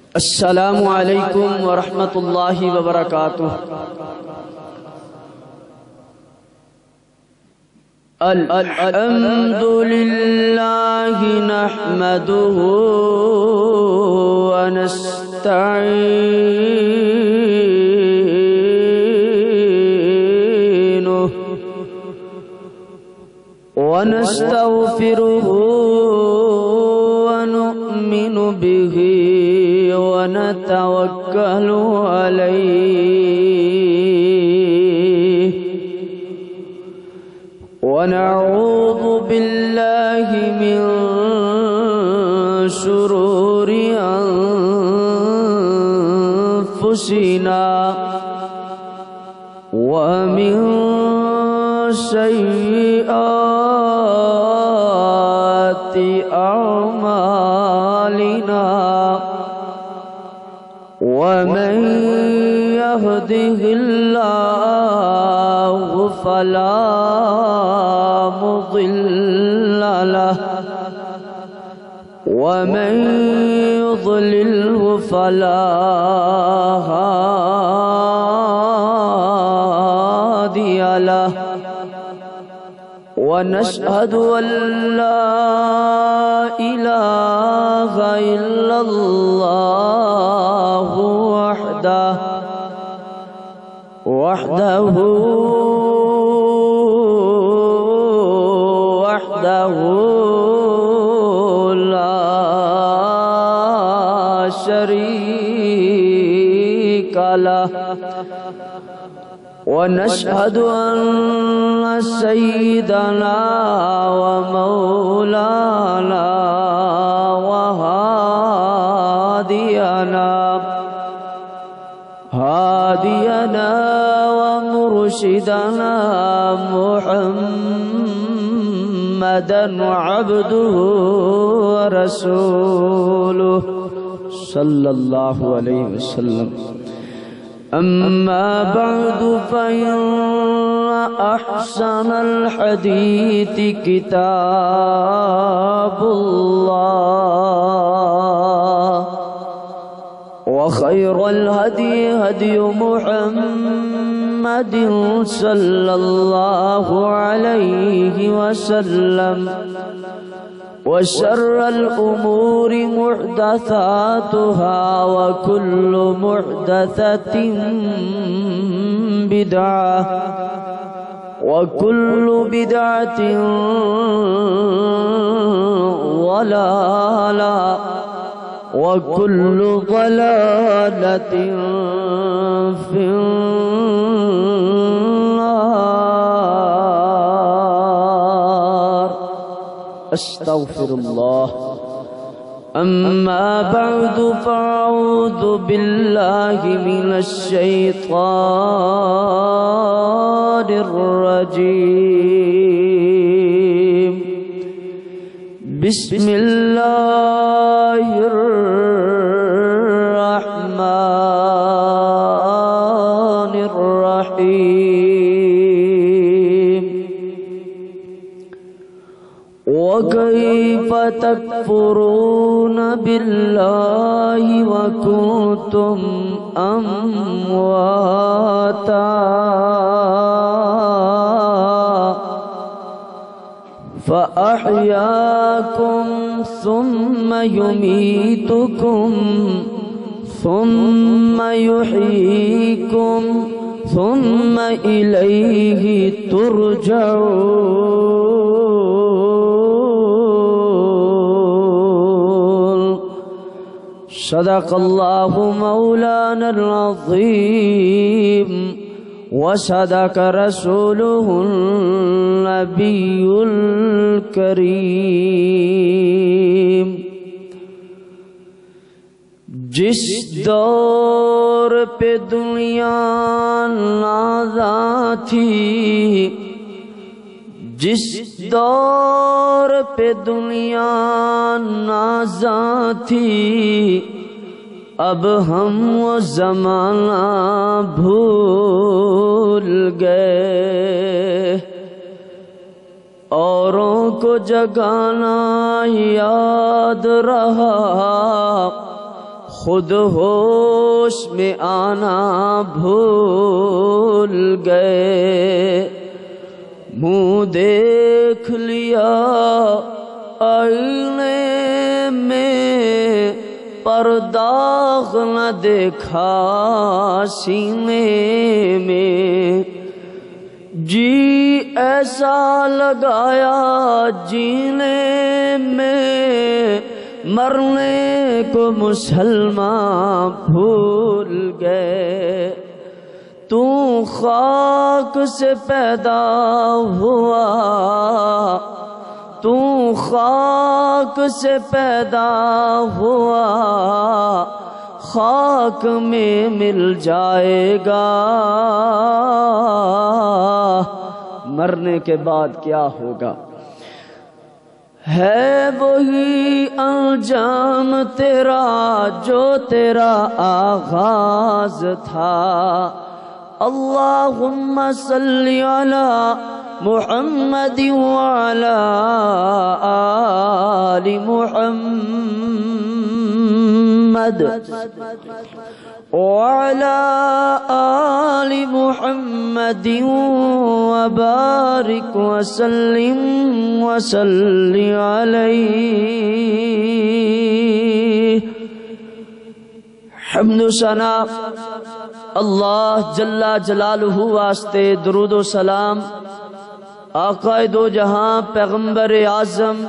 السلام علیکم ورحمۃ اللہ وبرکاتہ۔ الحمد للہ نحمدہ ونستعینہ ونستغفرہ ونؤمن بہ ونتوکل علیہ ونعوذ باللہ من شرور انفسنا ومن سیئات اعمالنا ومن يهده الله فلا مضل له ومن يضلله فلا هادي له ونشهد أن لا إله إلا الله وحده لا شريك له ونشهد أن سيدنا ومولانا هادينا ومرشدنا محمدا عبده ورسوله صلى الله عليه وسلم. أما بعد فإن أحسن الحديث كتاب الله وخير الهدي هدي محمد صلى الله عليه وسلم وشر الأمور محدثاتها وكل محدثة بدعة وكل بدعة ضلالة وكل ضلالة في النار. استغفر الله. أما بعد فأعوذ بالله من الشيطان الرجيم. بسم الله الرحمن الرحيم. وكيف تكفرون بالله وكنتم أمواتا فأحياكم ثم يميتكم ثم يحييكم ثم إليه ترجعون. صدق الله مولانا العظيم وصدق رسوله النبي الكريم. جس دور پہ دنیا نازاں تھی، جس دور پہ دنیا نازاں تھی، اب ہم وہ زمانہ بھول گئے. اوروں کو جگانا یاد رہا، خود ہوش میں آنا بھول گئے، منہ دیکھ لیا آئینے میں پر داغ نہ دیکھا سینے میں، جی ایسا لگایا جینے میں مرنے کو مسلمان بھول گئے، تو خاک سے پیدا ہوا، تو خاک سے پیدا ہوا، خاک میں مل جائے گا، مرنے کے بعد کیا ہوگا؟ ہے وہی انجام تیرا جو تیرا آغاز تھا، اللہم صلی علی محمد وعلی آل محمد وعلی آل محمد وبارک وسلم وصلی علیہ۔ حمد و ثنا اللہ جل جلالہ واسطے، درود و سلام آقا دو جہاں پیغمبر اعظم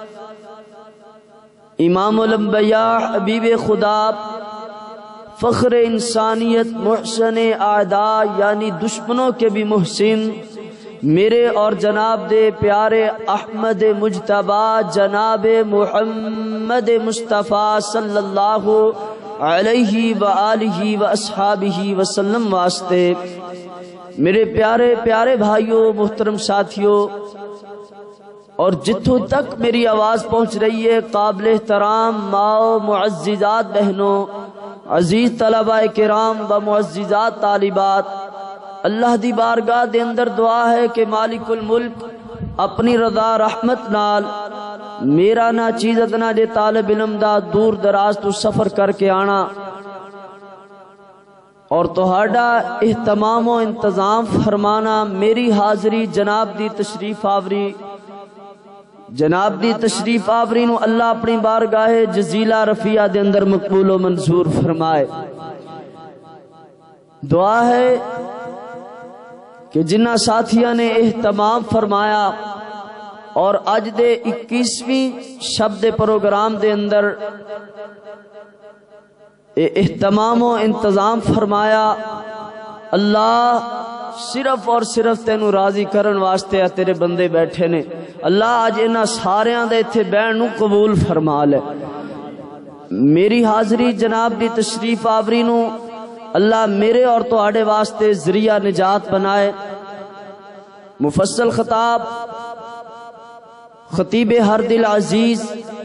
امام الانبیاء حبیب خدا فخر انسانیت محسن اعداء یعنی دشمنوں کے بھی محسن میرے اور جناب دے پیارے احمد مجتبی جناب محمد مصطفیٰ صلی اللہ علیہ وآلہ واصحابہ وسلم واسطے، میرے پیارے پیارے بھائیوں، محترم ساتھیوں، اور جتوں تک میری آواز پہنچ رہی ہے قابل احترام ماؤ، معززات بہنوں، عزیز طلباء کرام و معززات طالبات، اللہ دی بارگاہ دے اندر دعا ہے کہ مالک الملک اپنی رضا رحمت نال میرا نہ چیزت نہ دے طالب علم دا دور دراز تو سفر کر کے آنا اور تہاڈا اہتمام و انتظام فرمانا، میری حاضری جناب دی تشریف آوری، جناب دی تشریف آوری نو اللہ اپنی بارگاہ جزیلہ رفیع دے اندر مقبول و منظور فرمائے۔ دعا ہے کہ جنہ ساتھیاں نے اہتمام فرمایا اور اج دے 21ویں شب دے پروگرام دے اندر اہتمام و انتظام فرمایا، اللہ صرف اور صرف تینوں راضی کرن واسطے تیرے بندے بیٹھے نے، اللہ اج انہاں ساریاں دے ایتھے بہن نو قبول فرما لے۔ میری حاضری جناب دی تشریف آوری نو اللہ میرے اور تہاڈے واسطے ذریعہ نجات بنائے۔ مفصل خطاب خطیب ہر دل عزیز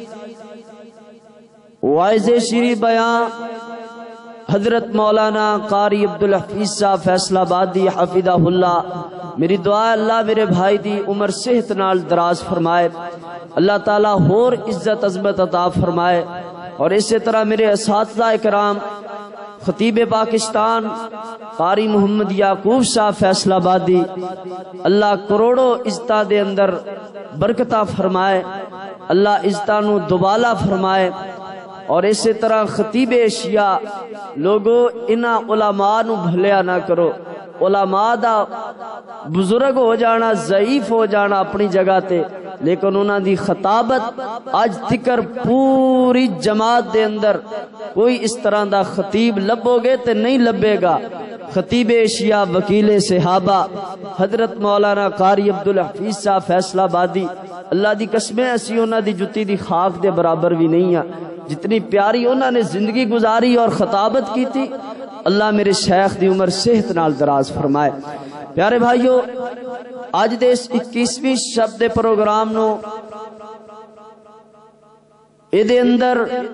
واعظ شیریں بیان حضرت مولانا قاری عبدالحفیظ صاحب فیصلہ آبادی حفظہ اللہ، میری دعا ہے اللہ میرے بھائی دی عمر صحت نال دراز فرمائے، اللہ تعالیٰ اور عزت عظمت عطا فرمائے، اور اسی طرح میرے اساتذہ کرام خطیب پاکستان قاری محمد یعقوب صاحب فیصلہ آبادی، اللہ کروڑوں عزتاں دے اندر برکتہ فرمائے، اللہ عزتاں نو دوبالا فرمائے، اور اسی طرح خطیب اشیاء لوگوں انہاں علماء نو بھلیا نہ کرو، علماء دا بزرگ ہو جانا ضعیف ہو جانا اپنی جگہ تے، لیکن انہاں دی خطابت آج تکر پوری جماعت دے اندر کوئی اس طرح دا خطیب لبو گے تے نہیں لبے گا۔ خطیب اشیاء وکیل صحابہ حضرت مولانا قاری عبدالحفیظ صاحب فیصلہ آبادی، اللہ دی قسمیں اسی انہاں دی جتی دی خاک دے برابر بھی نہیں ہیں، جتنی پیاری انہوں نے زندگی گزاری اور خطابت کی تھی، اللہ میرے شیخ دی عمر صحت نال دراز فرمائے۔ پیارے بھائیو، آج دے اس 21ویں شب دے پروگرام نو اے دے اندر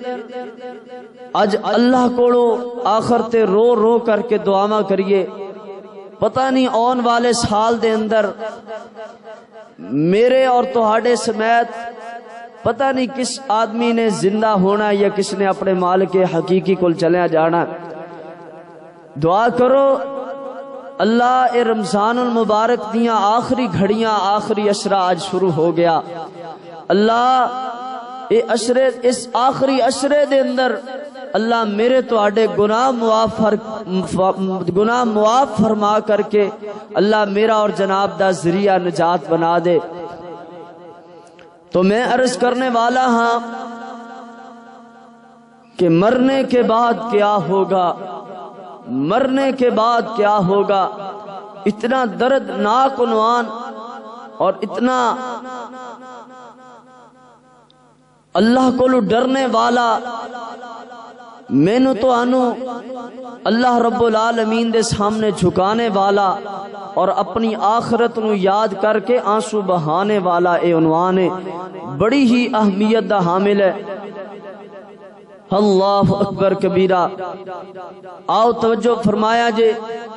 اج اللہ کوڑو آخر تے رو رو کر کے دعاواں کریے، پتہ نہیں آن والے سال دے اندر میرے اور تہاڈے سمیت پتہ نہیں کس آدمی نے زندہ ہونا یا کس نے اپنے مالک حقیقی کو چلے جانا. دعا کرو اللہ اے رمضان المبارک دیاں آخری گھڑیاں آخری اشرا آج شروع ہو گیا. اللہ اے اشرے اس آخری اشرے دے اندر اللہ میرے تو آڈے گناہ معاف فرما کر کے اللہ میرا اور جناب دا ذریعہ نجات بنا دے. تو میں عرض کرنے والا ہاں کہ مرنے کے بعد کیا ہوگا، مرنے کے بعد کیا ہوگا. اتنا دردناک عنوان اور اتنا اللہ کو ڈرنے والا. مینو تو آنو اللہ رب العالمین دے سامنے جھکانے والا اور اپنی آخرت نو یاد کر کے آنسو بہانے والا اے عنوان ہے، بڑی ہی اہمیت دا حامل ہے. اللہ اکبر کبیرہ. آؤ توجہ فرمایا جے،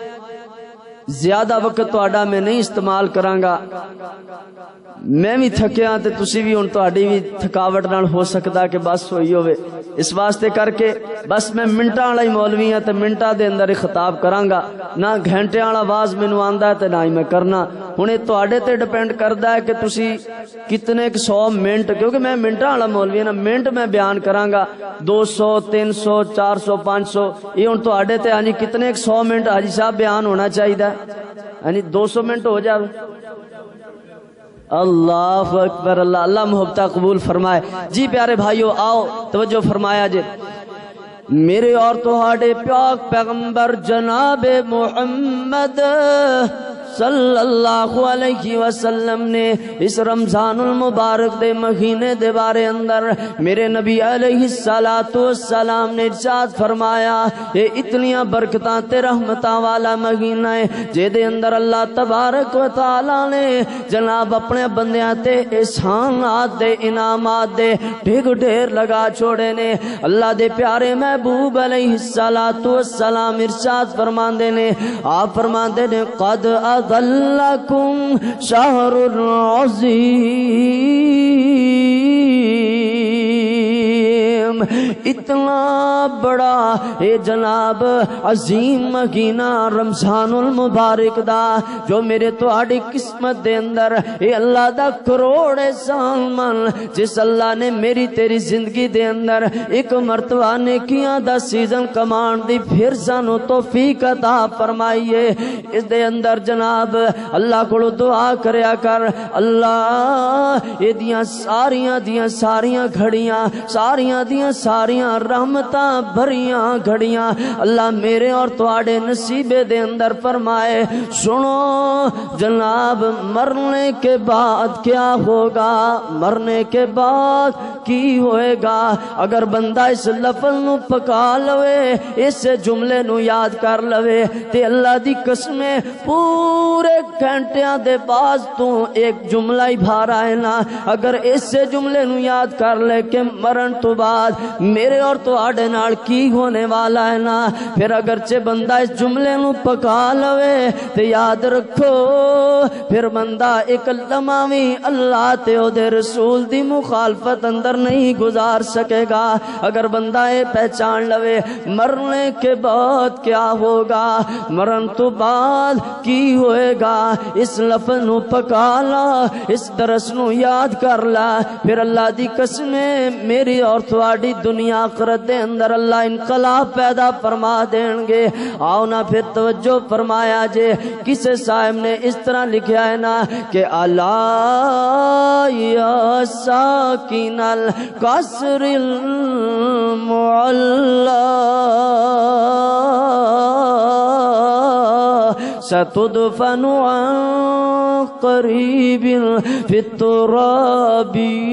زیادہ وقت تہاڈا میں نہیں استعمال کرانگا. میں بھی تھکیا تے تسی بھی ہن تہاڈی بھی تھکاوٹ نال ہو سکدا کہ بس ہوئی ہوئے. اس واسطے کر کے بس میں منٹاں والا ہی مولوی ہاں تے منٹاں دے اندر ہی خطاب کرانگا. نہ گھنٹے والا آواز مینوں آندا تے نہ ہی میں کرنا. ہن اے تہاڈے تے ڈیپینڈ کردا ہے کہ تسی کتنے 100 منٹ، کیونکہ میں منٹاں والا مولوی ہاں، منٹ میں بیان کرانگا 200 300 400 500 یہ ہن تہاڈے تے ہاں کتنے 100 منٹ حاجی صاحب بیان ہونا چاہیے. یعنی 200 منٹ ہو جائے. اللہ اکبر. اللہ اللہ محبتہ قبول فرمائے. جی پیارے بھائیو آؤ توجہ فرمایا جے. میرے اور تہاڈے پاک پیغمبر جناب محمد صلی اللہ علیہ وسلم نے اس رمضان المبارک دے مہینے دے بارے اندر میرے نبی علیہ السلام نے ارشاد فرمایا یہ اتنیاں برکتاں تے رحمتاں والا مہینہ ہے جے دے اندر اللہ تبارک و تعالی نے جناب اپنے بندیاں تے احسانات دے انعامات دے ڈھیر ڈھیر لگا چھوڑے نے. اللہ دے پیارے محبوب علیہ السلام ارشاد فرماندے نے، آپ فرماندے نے قد اضلکم شہر عظیم. اتنا بڑا اے جناب عظیم مہینہ رمضان المبارک دا جو میرے تہاڈی قسمت دے اندر اے اللہ دا کروڑ احسان من جس اللہ نے میری تیری زندگی دے اندر ایک مرتبہ نیکیاں دا سیزن کمان دی پھر سانو توفیق عطا فرمائیے. اس دے اندر جناب اللہ کو دعا کریا کر اللہ یہ دیاں ساریاں گھڑیاں ساریاں رحمتاں بھریاں گھڑیاں اللہ میرے اور تواڈے نصیبے دے اندر فرمائے. سنو جناب مرنے کے بعد کیا ہوگا، مرنے کے بعد کی ہوئے گا. اگر بندہ اس لفظ نو پکا لوے، اس جملے نو یاد کر لوے تے اللہ دی قسم پورے گھنٹیاں دے باز تو ایک جملہ ہی بھارا ہے نا. اگر اس جملے نو یاد کر لے کہ مرن تو بعد میرے اور تو آڑے نال کی ہونے والا ہے نا، پھر اگرچہ بندہ اس جملے نو پکا لوے تے یاد رکھو پھر بندہ ایک لمحہ اللہ تے او دے رسول دی مخالفت اندر نہیں گزار سکے گا. اگر بندہ یہ پہچان لوے مرنے کے بعد کیا ہوگا، مرن تو بعد کی ہوئے گا، اس لفظ نو پکا لا، اس درس نو یاد کر لا، پھر اللہ دی قسمیں میری اور تواڈی دنیا آخرت دے اندر اللہ انقلاب پیدا فرما دیں گے. آؤ نا پھر توجہ فرمایا جے. کسے صاحب نے اس طرح لکھا ہے نا کہ الا یا ساکن القصر المعلا ستدفن عن قریب فی التراب.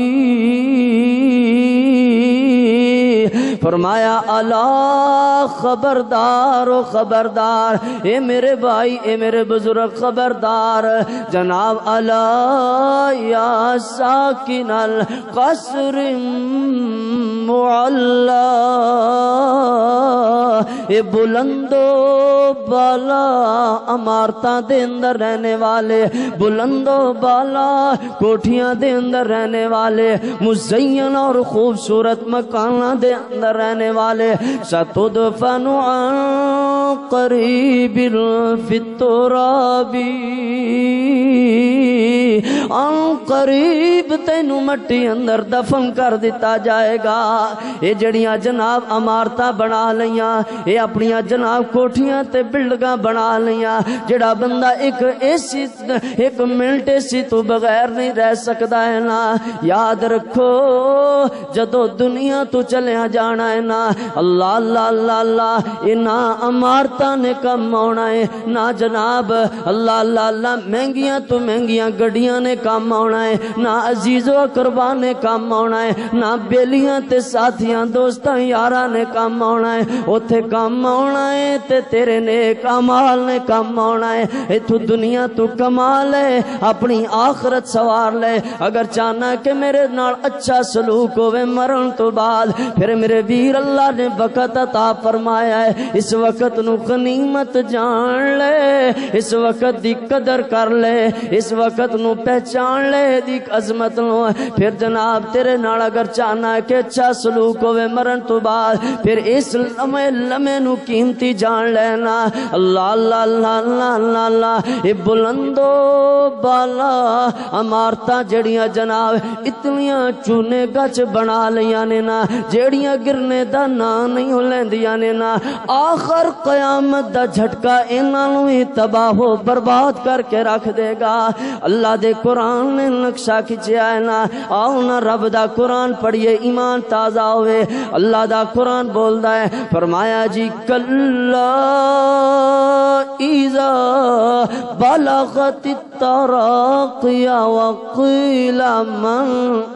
فرمایا الا خبردار و خبردار، اے میرے بھائی اے میرے بزرگ خبردار، جناب الا یا ساکن القصر معلا اے بلندو بالا عمارتاں دے اندر رہنے والے، بلندو بالا کوٹھیاں دے اندر رہنے والے، مزین اور خوبصورت مکاناں دے اندر رہنے والے، ستدفن عن قریب فی التراب، عن قریب تینو مٹی اندر دفن کر دیتا جائے گا۔ اے جڑیاں جناب عمارتاں بنا لیاں، اے اپنیاں جناب کوٹھیاں تے بلڈنگاں بنا لیاں، جڑا بندہ ایک منٹ اسی تو بغیر نہیں رہ سکتا ہے نا، یاد رکھو جدو دنیا تو چلیا جانا ہے نا، اللہ اللہ اللہ اللہ، اے نہ عمارتاں نے کم آنا ہے، نہ جناب اللہ اللہ اللہ مہنگیاں تو مہنگیاں گڈیاں نے کم آنا ہے، نہ عزیز و اقربا نے کم آنا ہے، نہ بیلیاں تے ساتھیاں دوستاں یاراں نے کم آنا ہے، اوتھے کم آنا ہے تے تیرے نیک اعمال نے کم آنا ہے۔ ایتھوں دنیا تو کما لے، اپنی آخرت سوار لے، اگر چاہنا کہ میرے نال اچھا سلوک ہوئے مرن تو بعد، پھر میرے ویر اللہ نے وقت عطا فرمایا ہے، اس وقت نو غنیمت جان لے، اس وقت دی قدر کر لے، اس وقت نو پہچان لے دی عظمت نو، پھر جناب تیرے نال اگر چاہنا ہے کہ اچھا سلوک ہوئے مرن تو بعد، پھر اس لمحے نو قیمتی جان لینا۔ اللہ اللہ اللہ اللہ اللہ اللہ، اے بلندو بالا عمارتاں جڑیاں جناب اتنیاں چونے گچ بنا لیاں نے نا، جڑیاں گرنے دا نا نہیں لیندیاں نے نا، آخر قیامت دا جھٹکا انہاں نوں ہی تباہ و برباد کر کے رکھ دے گا۔ اللہ دے قرآن نے نقشہ کھچیا ہے نا، آؤ نا رب دا قرآن پڑھیے، ایمان تازہ ہوئے۔ اللہ دا قرآن بولدا ہے، فرمایا جی کلا اذا بلغت التراقی وقیل من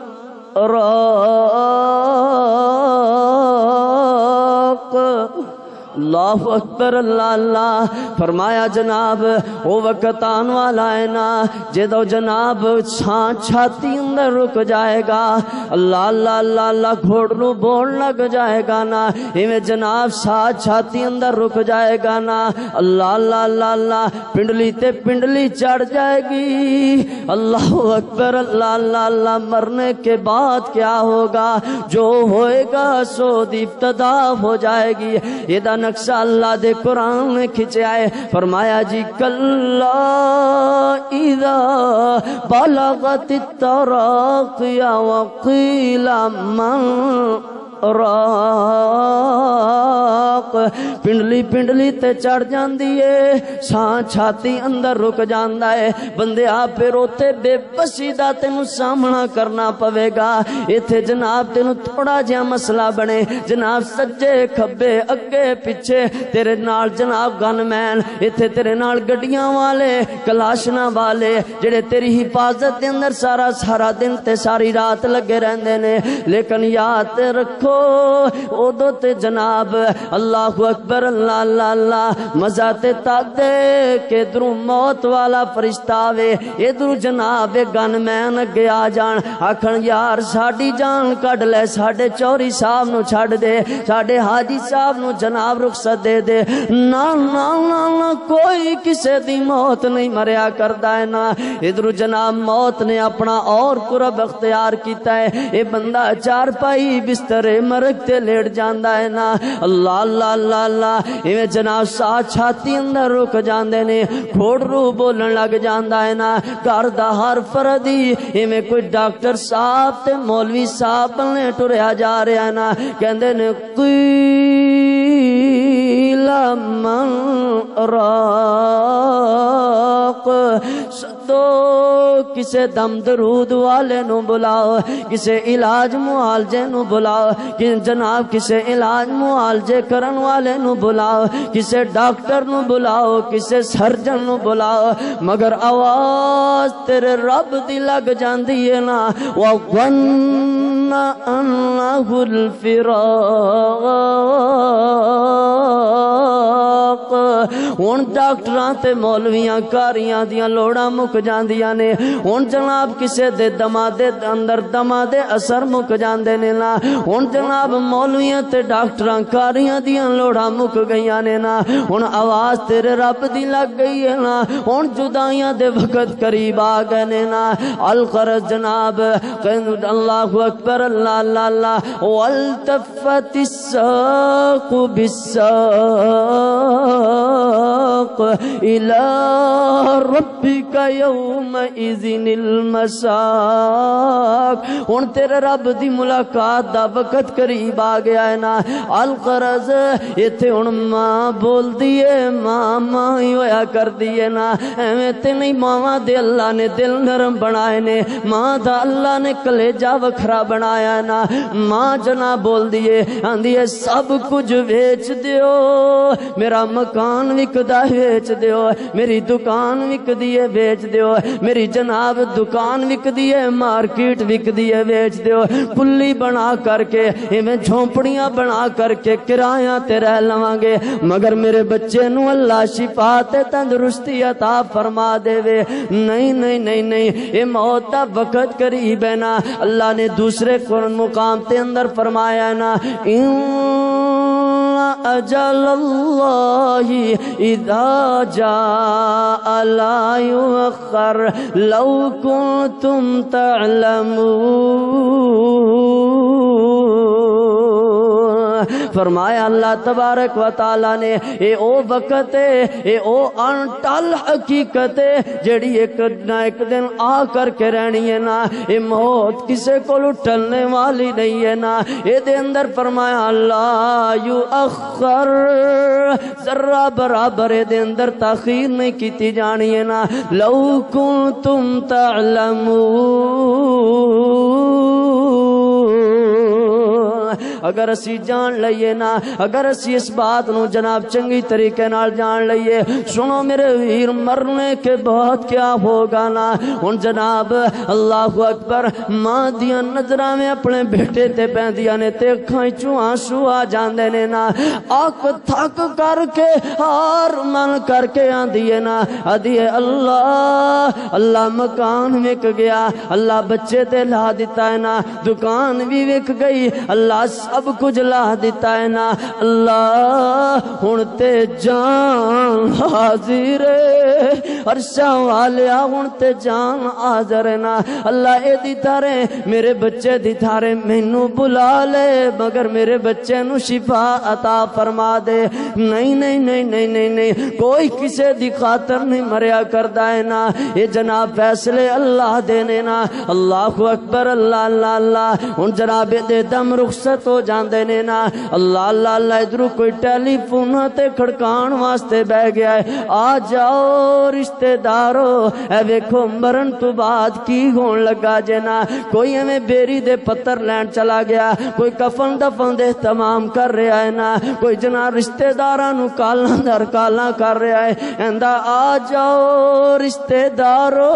راق، اللہ اکبر اللہ اللہ، فرمایا جناب وہ وقت آن والا ہے نا جدو جناب چھاتی اندر رک جائے گا، اللہ اللہ اللہ اللہ گھوڑنو بول لگ جائے گا نا، ایویں جناب چھاتی اندر رک جائے گا نا، اللہ اللہ اللہ اللہ، پنڈلی تے پنڈلی چڑھ جائے گی، اللہ اکبر اللہ اللہ اللہ۔ مرنے کے بعد کیا ہوگا؟ جو ہوئے گا سو دی ابتدا ہو جائے گی۔ یہ نقشہ اللہ دے قرآن نے کھچیا ہے، فرمایا جی کلا اذا بلغت التراقی وقیل من راق، پنڈلی پنڈلی تے چڑھ جاندی ہے، چھاتی اندر رک جاندا ہے، بندے آپ پھر اوتے بے بسی دا تینوں سامنا کرنا پوے گا۔ ایتھے جناب تینوں تھوڑا جہا مسئلہ بنے، جناب سجے کھبے اگے پیچھے تیرے نال جناب گن مین، ایتھے تیرے نال گڈیاں والے کلاشنا والے جڑے تیری حفاظت دے اندر سارا دن تے ساری رات لگے رہندے نے، لیکن یاد رکھو ادو تے جناب اللہ اکبر اللہ اللہ اللہ، مزہ تے تادے کہ ادھروں موت والا فرشتہ آوے، ادھروں جناب گن مین اگے آ جان، آکھن یار ساڈی جان کڈ لے، ساڈے چوری صاحب نو چھڈ دے، ساڈے حاجی صاحب نو جناب رخصت دے دے، نا نا نا نا، کوئی کسے دی موت نہیں مریا کردا ہے نا، ادھروں جناب موت نے اپنا اور قرب اختیار کیتا ہے، اے بندہ چار پائی بستر مرگ تے لیٹ جاندا ہے نا، اللہ اللہ اللہ اللہ، ایویں جناب چھاتی اندر رک جاندے نے، کھوڑ رو بولن لگ جاندا ہے نا، گھر دا ہر فردی ایویں کوئی ڈاکٹر صاحب تے مولوی صاحب نے ٹریا جا رہا ہے نا، کہندے نے قیل من راق، سدو کسے دم درود والے نو بلاؤ، کسے علاج معالجے نو بلاؤ، جناب کسے علاج معالجے کرن والے نو بلاؤ، کسے ڈاکٹر نو بلاؤ، کسے سرجن نو بلاؤ، مگر آواز تیرے رب دی لگ جاندی ہے نا، وَظَنَّ أَنَّهُ الْفِرَاقُ، ہن ڈاکٹراں تے مولویاں کاریاں دیاں لوڑاں مک جاندیاں نے ہن جناب کسے دے دماغ دے اندر دما دے اثر مک جاندے نے نا ہن جناب مولویاں تے ڈاکٹراں کاریاں دیاں لوڑاں مک گئیاں نے نا ہن آواز تیرے رب دی لگ گئی ہے نا ہن جدائیاں دے وقت قریب آ گئے نے نا القرض جناب اللہ اکبر اللہ اللہ اللہ والتفت الساق بالساق الى ربك يومئذ المساق ہن تیرے رب دی ملاقات دا وقت قریب آ گیا ہے نا القرض ایتھے ہن ماں بول دیے ماں ماں ہی ہویا کر دیے نا ایویں تے نہیں ماواں دے اللہ نے دل نرم بنائے نے ماں دا اللہ نے کلیجہ وکھرا بنایا ہے نا ماں جنا بول دیے آندی ہے سب کچھ ویچ دیو میرا مکان وکدا ویچ دیو میری دکان وک دیے ویچ دیو میری جناب دکان وک دیے مارکیٹ وک دیے ویچ دیو کلی بنا کر کے ایویں جھونپڑیاں بنا کر کے کرایہ تے رہ لواں گے مگر میرے بچے نو اللہ شفا تے تندرستی عطا فرما دے وے نہیں نہیں نہیں نہیں اے موت دا وقت قریب ہے نا اللہ نے دوسرے مقام تے اندر فرمایا ہے نا اجل اللہ اذا جاء لا یؤخر لو کنتم تعلمون فرمایا اللہ تبارک و تعالی نے اے او وقت ہے اے او انٹل حقیقت ہے جڑی ایک نہ ایک دن آ کر کے رہنی ہے نا اے موت کسے کو ٹلنے والی نہیں ہے نا اے دے اندر فرمایا اللہ یؤخر ذرہ برابر اے دے اندر تاخیر نہیں کیتی جانی ہے نا لو کنتم تعلمون اگر اسی جان لئیے نا اگر اسی اس بات نو جناب چنگی طریقے نال جان لئیے سنو میرے ویر مرنے کے بعد کیا ہوگا نا ان جناب اللہ اکبر ماں دیاں نظراں میں اپنے بیٹے تے پیندیاں نے تے اکھاں وچوں آنسو آ جاندے نے نا آنکھ تھک کر کے ہار من کر کے آندی ہے نا آدھی ہے اللہ اللہ مکان وک گیا اللہ بچے تے لا دیتا ہے نا دکان بھی وک گئی اللہ سب کچھ لا دیتا ہے نا اللہ ہن تے جان حاضر ہے عرشاں والیا ہن تے جان حاضر ہے نا اللہ اے دی تارے میرے بچے دی تارے مینوں بلا لے مگر میرے بچے نو شفا عطا فرما دے نہیں نہیں نہیں نہیں نہیں نہیں کوئی کسے دی خاطر نہیں مریا کردا ہے نا یہ جناب فیصلے اللہ دینے نا اللہ اکبر اللہ اللہ اللہ ہن جناب دے دم رخصت ہو جاندے نے نا اللہ اللہ اللہ ادھر کوئی ٹیلی فون تے کھڑکان واسطے بہ گیا ہے آ جاؤ رشتے دارو اے ویکھو مرن تو بعد کی ہون لگا جے نا کوئی ہمیں بیری دے پتر لین چلا گیا کوئی کفن دفن دے اہتمام کر رہا ہے نا کوئی جنا رشتے داراں نو کالاں در کالاں کر رہا ہے ایندا آ جاؤ رشتے دارو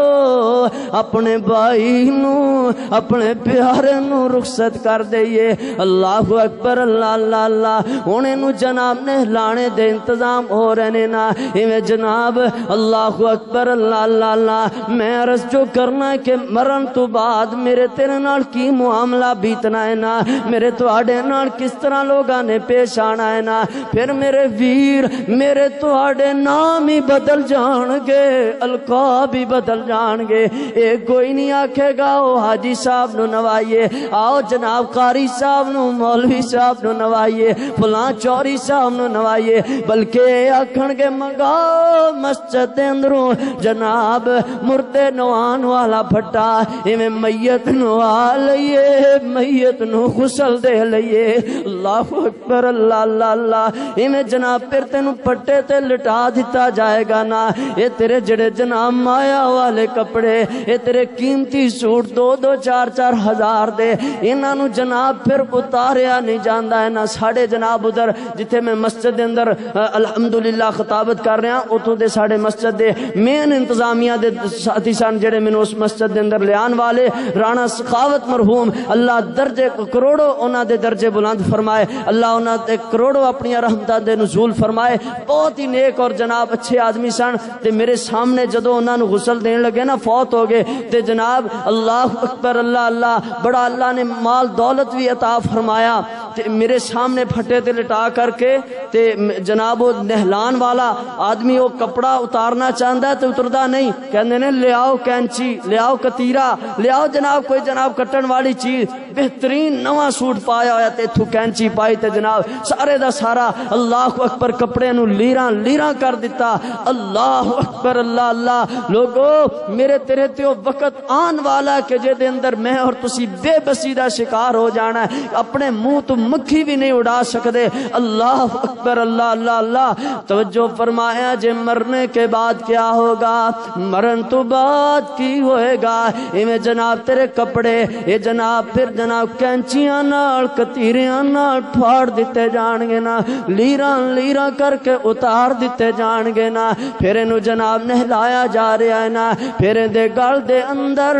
اپنے بھائی نو اپنے پیارے نو رخصت کر دئیے اللہ اکبر اللہ اللہ اللہ ہونے نو جناب نے لانے دے انتظام ہو رہنے نا ایویں جناب اللہ اکبر اللہ اللہ اللہ میں عرض جو کرنا ہے کہ مرن تو بعد میرے تیرے نال کی معاملہ بیتنا ہے نا میرے تو آڑے نال کس طرح لوگاں نے پیش آنا ہے نا پھر میرے ویر میرے تو آڑے نام ہی بدل جان گے القاب بھی بدل جان گے ایک کوئی نہیں آکھے گا او حاجی صاحب نو نوائیے آؤ جناب قاری صاحب نو مولوی صاحب نو نوائیے فلاں چوری صاحب نو نوائیے بلکہ آکھن گے منگا مسجد دے اندروں جناب مردے نوان والا پھٹا ایویں میت نو آ لئیے میت نو غسل دے لئیے اللہ اکبر اللہ اللہ اللہ ایویں جناب پھر تینو پٹے تے لٹا دیتا جائے گا نا یہ تیرے جڑے جناب مایا والے کپڑے یہ تیرے قیمتی سوٹ 2-2 4-4 ہزار دے انہاں نو جناب پھر اتاریا نہیں جاندا ہے نہ ساڑے جناب ادھر جتھے میں مسجد دے اندر الحمدللہ خطابت کر رہا اتوں دے ساڑے مسجد دے مین انتظامیہ دے ساتھی سن جڑے مینوں اس مسجد دے اندر لیان والے رانا سخاوت مرحوم اللہ درجے کروڑوں انہاں دے درجے بلند فرمائے، اللہ انہاں دے کروڑوں اپنی رحمتاں دے نزول فرمائے، بہت ہی نیک اور جناب اچھے آدمی سن تے میرے سامنے جدوں انہاں نوں غسل دین لگے نا فوت ہو گئے تے جناب اللہ اکبر اللہ اللہ بڑا اللہ نے مال دولت بھی عطا فرمایا تے میرے سامنے پھٹے تے لٹا کر کے تے جناب وہ نہلان والا آدمی وہ کپڑا اتارنا چاہتا ہے تو اتردا نہیں، کہندے نے لے آؤ کینچی لے آؤ کتیرا لے آؤ جناب کوئی جناب کٹن والی چیز، بہترین نواں سوٹ پایا ہوا تے اتھوں کینچی پائی تے جناب سارے دا سارا اللہ اکبر کپڑے نو لیراں لیراں کر دیتا، اللہ اکبر اللہ اللہ لوگو میرے تیرے تے وقت آن والا کہ جے دے اندر میں اور تسی بے بسی دا شکار ہو جانا ہے، اپنے منہ تو مکھی بھی نہیں اڑا سکدے، اللہ اکبر اللہ اللہ اللہ توجہ فرمایا جے مرنے کے بعد کیا ہوگا، مرن تو بعد کی ہوئے گا، ایویں جناب تیرے کپڑے یہ جناب پھر جناب کینچیاں نال کتیریاں نال پھاڑ دیتے جان گے نا، لیراں لیراں کر کے اتار دیتے جان گے نا، پھر انہوں جناب نہلایا جا رہا ہے نا، پھر دے گل دے اندر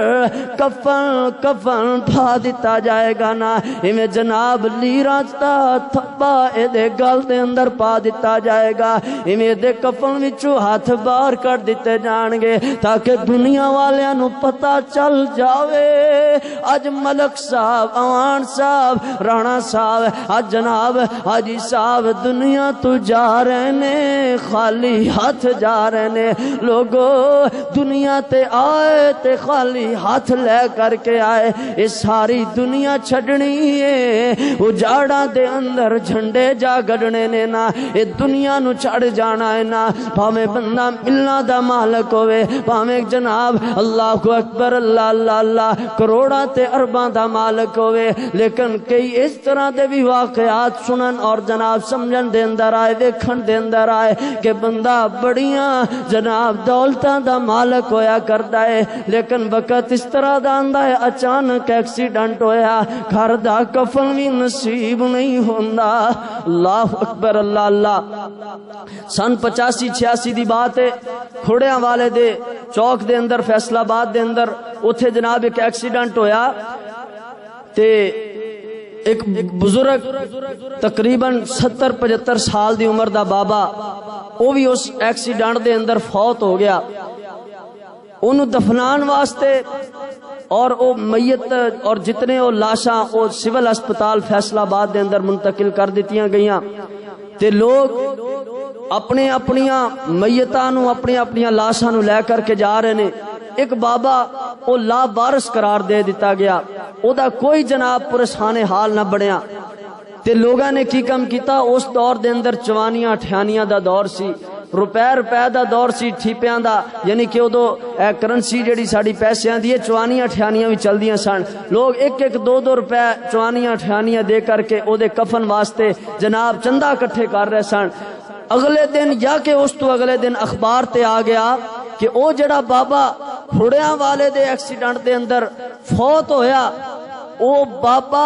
کفن کفن پھا دیتا جائے گا نا، ایویں جناب لیراں تا تھپا اے دے گل دے اندر پا دیتا جائے گا، ایویں دے کفن وچوں ہاتھ باہر کر دیتے جان گے تاکہ دنیا والیاں نو پتہ چل جاوے اج ملک صاحب اوان صاحب رانا صاحب اج جناب حاجی صاحب دنیا تو جا رہے نے خالی ہاتھ جا رہے نے، لوگو دنیا تے آئے تے خالی ہاتھ لے کر کے آئے، یہ ساری دنیا چھڑنی ہے، اجاڑا دے اندر جھنڈے جا گڑنے نے نا، یہ دنیا نو چڑھ جانا ہے نا، بھاویں بندہ ملنا دا مالک ہوئے بھاویں جناب اللہ اکبر اللہ اللہ اللہ کروڑا تے ارباں دا مالک ہوئے، لیکن کئی اس طرح دے بھی واقعات سنن اور جناب سمجھن دے اندر آئے دیکھن دے اندر آئے کہ بندہ بڑیاں جناب دولتاں دا مالک ہویا کرتا ہے لیکن وقت اس طرح دا آندا ہے اچانک ایکسیڈنٹ ہویا گھر دا کفن بھی نصیب نہیں ہوندا، اللہ اکبر اللہ اللہ سن 85-86 دی بات ہے، کھوڑیاں والے دے چوک دے اندر فیصل آباد دے اندر اتھے جناب ایک ایکسیڈنٹ ہویا تے ایک بزرگ تقریباً 70-75 سال دی عمر دا بابا وہ بھی اس ایکسیڈنٹ دے اندر فوت ہو گیا، انہوں دفنان واسطے اور او میت اور جتنے او لاشاں او سول اسپتال فیصل آباد دے اندر منتقل کر دیتیاں گئیاں تے لوگ اپنے اپنیاں میتانوں اپنے اپنیاں لاشاں لے کر کے جا رہے نے، ایک بابا او لا وارث قرار دے دیتا گیا، او دا کوئی جناب پرسان حال نہ بڑھیا تے لوگاں نے کی کم کیتا، اس دور دے اندر چوانیاں ٹھیانیاں دا دور سی، روپے دا دور سی ٹھیپیاں دا، یعنی کہ ادو کرنسی جڑی ساڑی پیسیاں دی چوانیاں ٹھیانیاں بھی چل دیاں سن، لوگ ایک ایک 2-2 روپے چوانیاں ٹھیانیاں دے کر کے او دے کفن واسطے جناب چندہ کٹھے کر رہے سن، اگلے دن یا کہ اس تو اگلے دن اخبار تے آ گیا کہ او جڑا بابا پھڑیاں والے دے ایکسیڈنٹ دے اندر فوت ہویا او بابا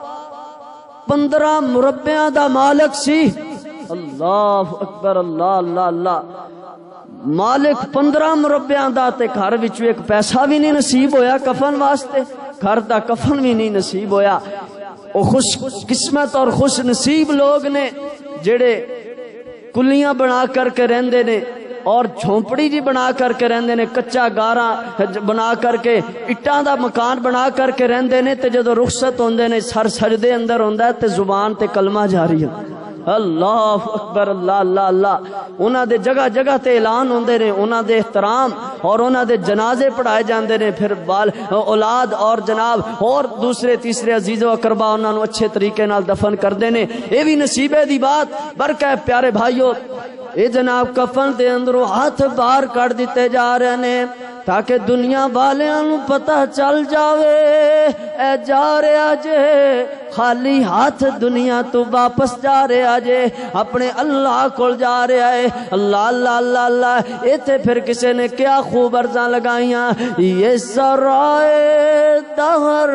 15 مربعاں دا مالک سی، اللہ اکبر اللہ اللہ اللہ مالک 15 مربعاں دا تے گھر وچ ایک پیسہ بھی نہیں نصیب ہویا کفن واسطے، گھر دا کفن بھی نہیں نصیب ہویا، او خوش قسمت اور خوش نصیب لوگ نے جڑے کلیاں بنا کر کے رہندے نے اور جھونپڑی جی بنا کر کے رہندے نے، کچا گاراں بنا کر کے اٹاں دا مکان بنا کر کے رہندے نے تے جدو رخصت ہوندے نے سر سجدے اندر ہوندا ہے تے زبان تے کلمہ جاری ہے، اللہ اکبر اللہ اللہ اللہ، انہاں دے جگہ جگہ تے اعلان ہوندے نے، انہاں دے احترام اور انہاں دے جنازے پڑھائے جاندے نے، پھر بال اولاد اور جناب اور دوسرے تیسرے عزیز و اقربا انہاں نو اچھے طریقے نال دفن کردے نے، اے بھی نصیبے دی بات برکہ پیارے بھائیو، اے جناب کفن دے اندروں ہاتھ باہر کر دیتے جا رہے نے تاکہ دنیا والیاں نوں پتہ چل جاوے اے جا رہا جے خالی ہاتھ دنیا تو واپس جا رہا جے اپنے اللہ کول جا رہا ہے اللہ اللہ اللہ اللہ ایتھے پھر کسے نے کیا خوب عرضاں لگائیاں یہ سرائے دہر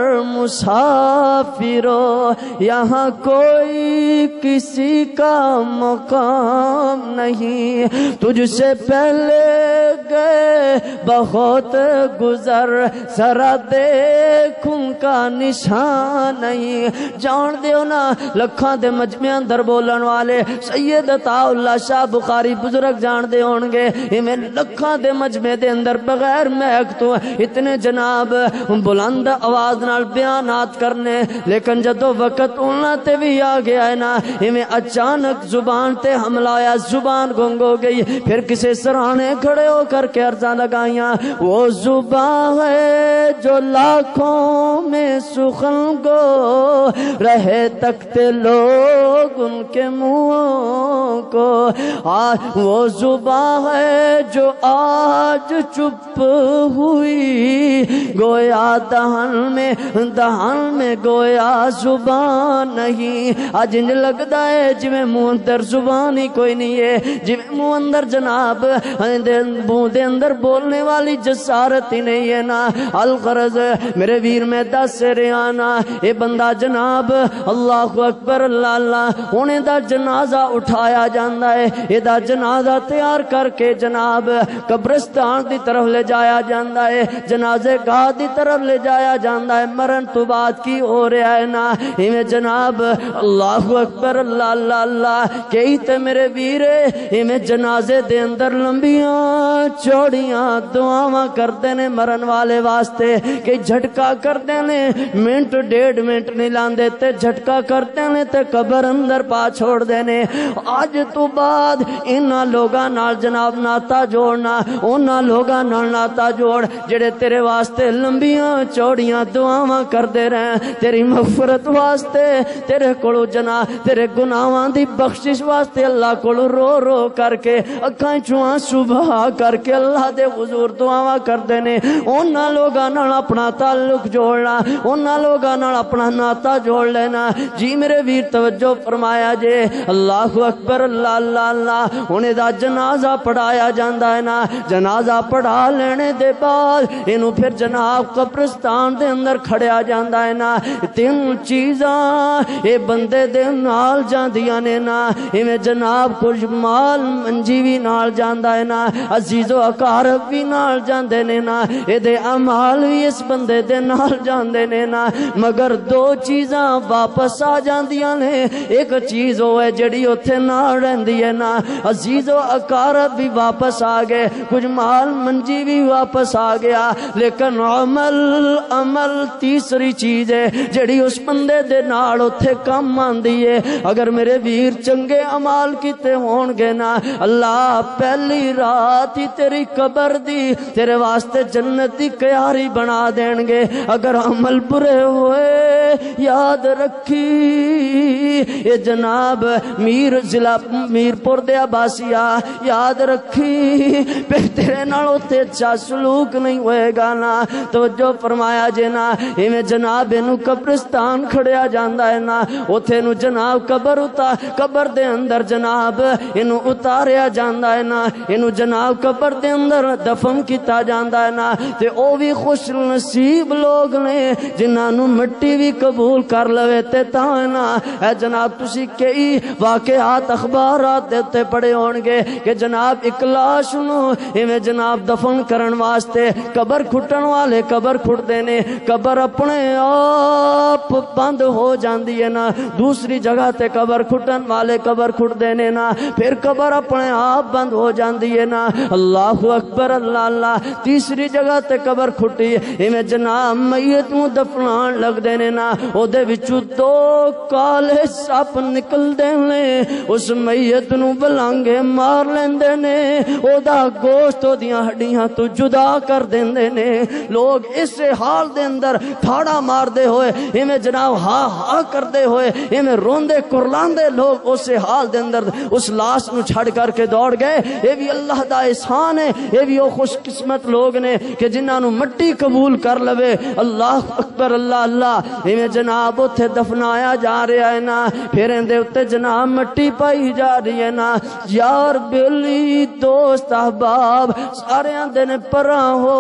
مسافرو یہاں کوئی کسی کا مقام نہیں تجھ سے پہلے گئے بہت گزر ذرا دیکھوں کا نشان نہیں جان دیو نا لکھاں دے مجمع اندر بولن والے سید عطا اللہ شاہ بخاری بزرگ جان دے ہونگے میں لکھاں دے مجمع دے اندر بغیر محک تو اتنے جناب بلند آواز نال بیانات کرنے لیکن جدو وقت انہاں تے بھی آ گیا ہے نا میں اچانک زبان تے حملہ آیا زبان گنگ ہو گئی پھر کسے سرانے کھڑے ہو کر کے عرضاں لگائیاں وہ زبان ہے جو لاکھوں میں سخن کو رہے تکتے لوگ ان کے منہوں کو وہ زبان ہے جو آج چپ ہوئی گویا دہن میں گویا زبان نہیں آج انج لگتا ہے جی میں منہ اندر زبان ہی کوئی نہیں ہے جی میں منہ اندر جناب منہ دے اندر بولنے والی جسارت ہی نہیں ہے نا الغرض میرے ویر میں دس رہا نا اے بندہ جناب اللہ اکبر اللہ اللہ انہیں دا جنازہ اٹھایا جاندہ ہے اے دا جنازہ تیار کر کے جناب قبرستان دی طرف لے جایا جاندہ ہے جنازے گاہ دی طرف لے جایا جاندہ ہے مرن تو بات کی ہو رہا ہے نا ہمیں جناب اللہ اکبر اللہ اللہ اللہ کئی تے میرے ویرے ہمیں جنازے دے اندر لمبیاں چوڑیاں دعاواں کر دینے مرن والے واسطے کہ جھٹکا کر دینے منٹ ڈیڑھ منٹ نہیں لان دیتے جھٹکا کر دینے تے قبر اندر پا چھوڑ دینے آج تو بعد انہاں لوگاں نال جناب ناتا جوڑنا انہاں لوگاں نال ناتا جوڑ جڑے تیرے واسطے لمبیاں چوڑیاں دعاواں کر دے رہے تیری مغفرت واسطے تیرے کولو جناب تیرے گناہاں دی بخشش واسطے اللہ کولو رو رو کر کے اکھاں چوں آنسو بہا کر کے اللہ دے حضور دعاواں کر دینے انہاں لوگاں نال اپنا تعلق جوڑنا انہاں لوگاں نال اپنا ناتا جوڑ لینا جی میرے ویر توجہ فرمایا جے اللہ اکبر اللہ اللہ اللہ انہیں دا جنازہ پڑھایا جاندہ ہے نا جنازہ پڑھا لینے دے بعد انہوں پھر جناب قبرستان دے اندر کھڑیا جاندہ ہے نا تین چیزاں اے بندے دے نال جاندیاں نے نا ہمیں جناب کچھ مال منجی بھی نال جاندہ ہے نا عزیز و اقارب بھی نال جاندے نے نا اے دے امال بھی اس بندے دے نال جاندے نے نا مگر دو چیزاں واپس آ جاندیاں نے ایک چیز ہوئے جڑی اتھے نہ رہندی ہے نا عزیز و اقارب بھی واپس آ گئے کچھ مال منجی بھی واپس آ گیا لیکن عمل تیسری چیز ہے جڑی اس بندے دے نال اتھے کم آندی ہے اگر میرے ویر چنگے عمال کیتے ہون گے نا اللہ پہلی رات ہی تیری قبر دی تیرے واسطے جنت دی کیاری بنا دین گے اگر عمل برے ہوئے یاد رکھی یہ جناب ضلع میرپور دے عباسیہ یاد رکھی پھر تیرے نالوں تے اچھا سلوک نہیں ہوئے گا نا توجہ فرمایا جے نا ہمیں جناب انہوں قبرستان کھڑیا جاندہ ہے نا اتھے انہوں جناب قبر دے اندر جناب انہوں اتاریا جاندہ ہے نا انہوں جناب قبر دے اندر دفن کیتا جاندہ ہے نا تے او بھی خوش نصیب لوگ نے جنہاں نوں مٹی بھی قبول کر لوے تے تاں نا اے جناب تسی کئی واقعات اخبارات دیتے پڑے ہونگے کہ جناب اکلاش نو ہمیں جناب دفن کرن واسطے قبر کھٹن والے قبر کھٹ دینے قبر اپنے آپ بند ہو جاندی ہے نا دوسری جگہ تے قبر کھٹن والے قبر کھٹ دینے نا پھر قبر اپنے آپ بند ہو جاندی ہے نا اللہ اکبر اللہ اللہ تیسری جگہ تے قبر کھٹی ہمیں جناب میت نو دفنان لگ دینے نا او دے وچوں دو کالے سپ نکل دینے اس میت نو بلانگے مار لیندے نے او دا گوشت او دیاں ہڈیاں تو جدا کر دیندے نے لوگ اس حال دے اندر تھاڑا مار دے ہوئے ہمیں جناب ہاں ہاں کر دے ہوئے ہمیں روندے کرلاندے لوگ اس حال دے اندر اس لاش نو چھڑ کر کے دوڑ گئے یہ بھی اللہ دا احسان ہے یہ بھی او خوش قسمت لوگ نے کہ جنہاں نو مٹی قبول کر لوے. اللہ اکبر اللہ اللہ. ایویں جناب اوتھے دفنایا جا رہا ہے نا, پھر اندے اوتے جناب مٹی پائی جا رہی ہے نا. یار بیلی دوست احباب سارے آندے نے پراں ہو,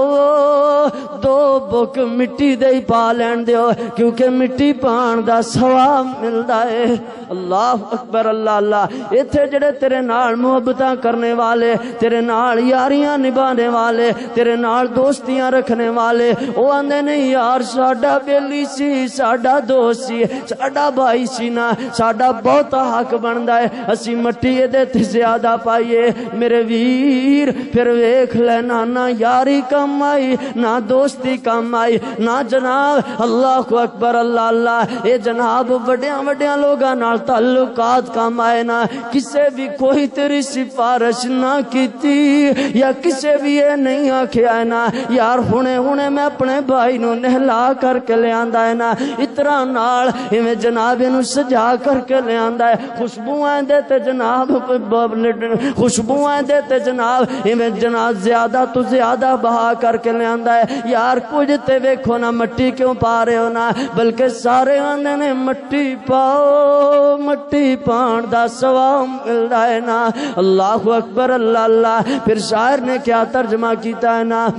دو بک مٹی دے ہی پا لین دیو کیونکہ مٹی پان دا ثواب ملدا ہے. اللہ اکبر اللہ اللہ. ایتھے جڑے تیرے نال محبتاں کرنے والے, تیرے نال یاریاں نبھانے والے, تیرے نال دوستیاں رکھنے والے, او آندے نے یار ساڈا بیلی سی, ساڈا دوست سی, ساڈا بھائی سی نا, ساڈا بہتا حق بندا ہے اسی مٹی دے تے زیادہ پائیے. میرے ویر پھر ویکھ لینا نہ یاری کم آئی نہ دوستی کم آئی نہ جناب اللہ اکبر اللہ اللہ اے جناب وڈیاں وڈیاں لوگاں نال تعلقات کم آئے نا. کسے بھی کوئی تیری سفارش نہ کیتی یا کسے بھی یہ نہیں آکھیا ہے نا یار ہونے ہونے میں اپنے بھائی نو نہلا کر کے لے آندا ہے نا, اترا نال ایویں جناب نو سجا کر کے لے آندا ہے, خوشبوئیں دے تے جناب خوشبوئیں دے تے جناب ایویں جناب زیادہ تو زیادہ بہا کر کے لے آندا ہے. یار کچھ تے ویکھو نا مٹی کیوں پا رہے ہو نا, بلکہ سارے آندے نے مٹی پاؤ, مٹی پان دا ثواب ملدا ہے نا. اللہ اکبر اللہ اللہ. پھر شاعر نے کیا ترجمہ کیتا ہے نا,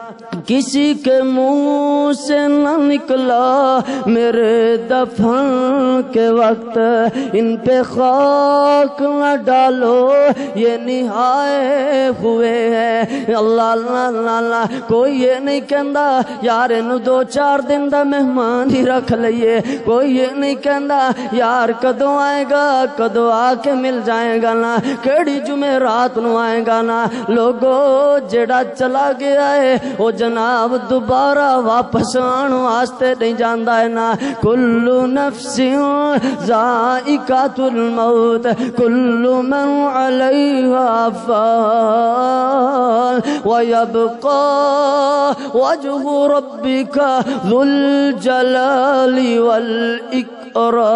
کسی کے منہ سے نہ نکلا میرے دفن کے وقت, ان پہ خاک نہ ڈالو یہ نہائے ہوئے ہیں. اللہ اللہ اللہ. کوئی یہ نہیں کہندا یار انہوں 2-4 دن دا مہمان ہی رکھ لئیے, کوئی یہ نہیں کہندا یار کدوں آئے گا, کدوں آ کے مل جائے گا نا, کیڑی جمعرات نو آئے گا نا. لوگو جڑا چلا گیا ہے وہ جناب دوبارہ واپس آن واسطے نہیں جاندا ہے نا. کل نفس ذائقۃ الموت کل من علیہا فان ویبقى وجہ ربک ذو الجلال والاکرام.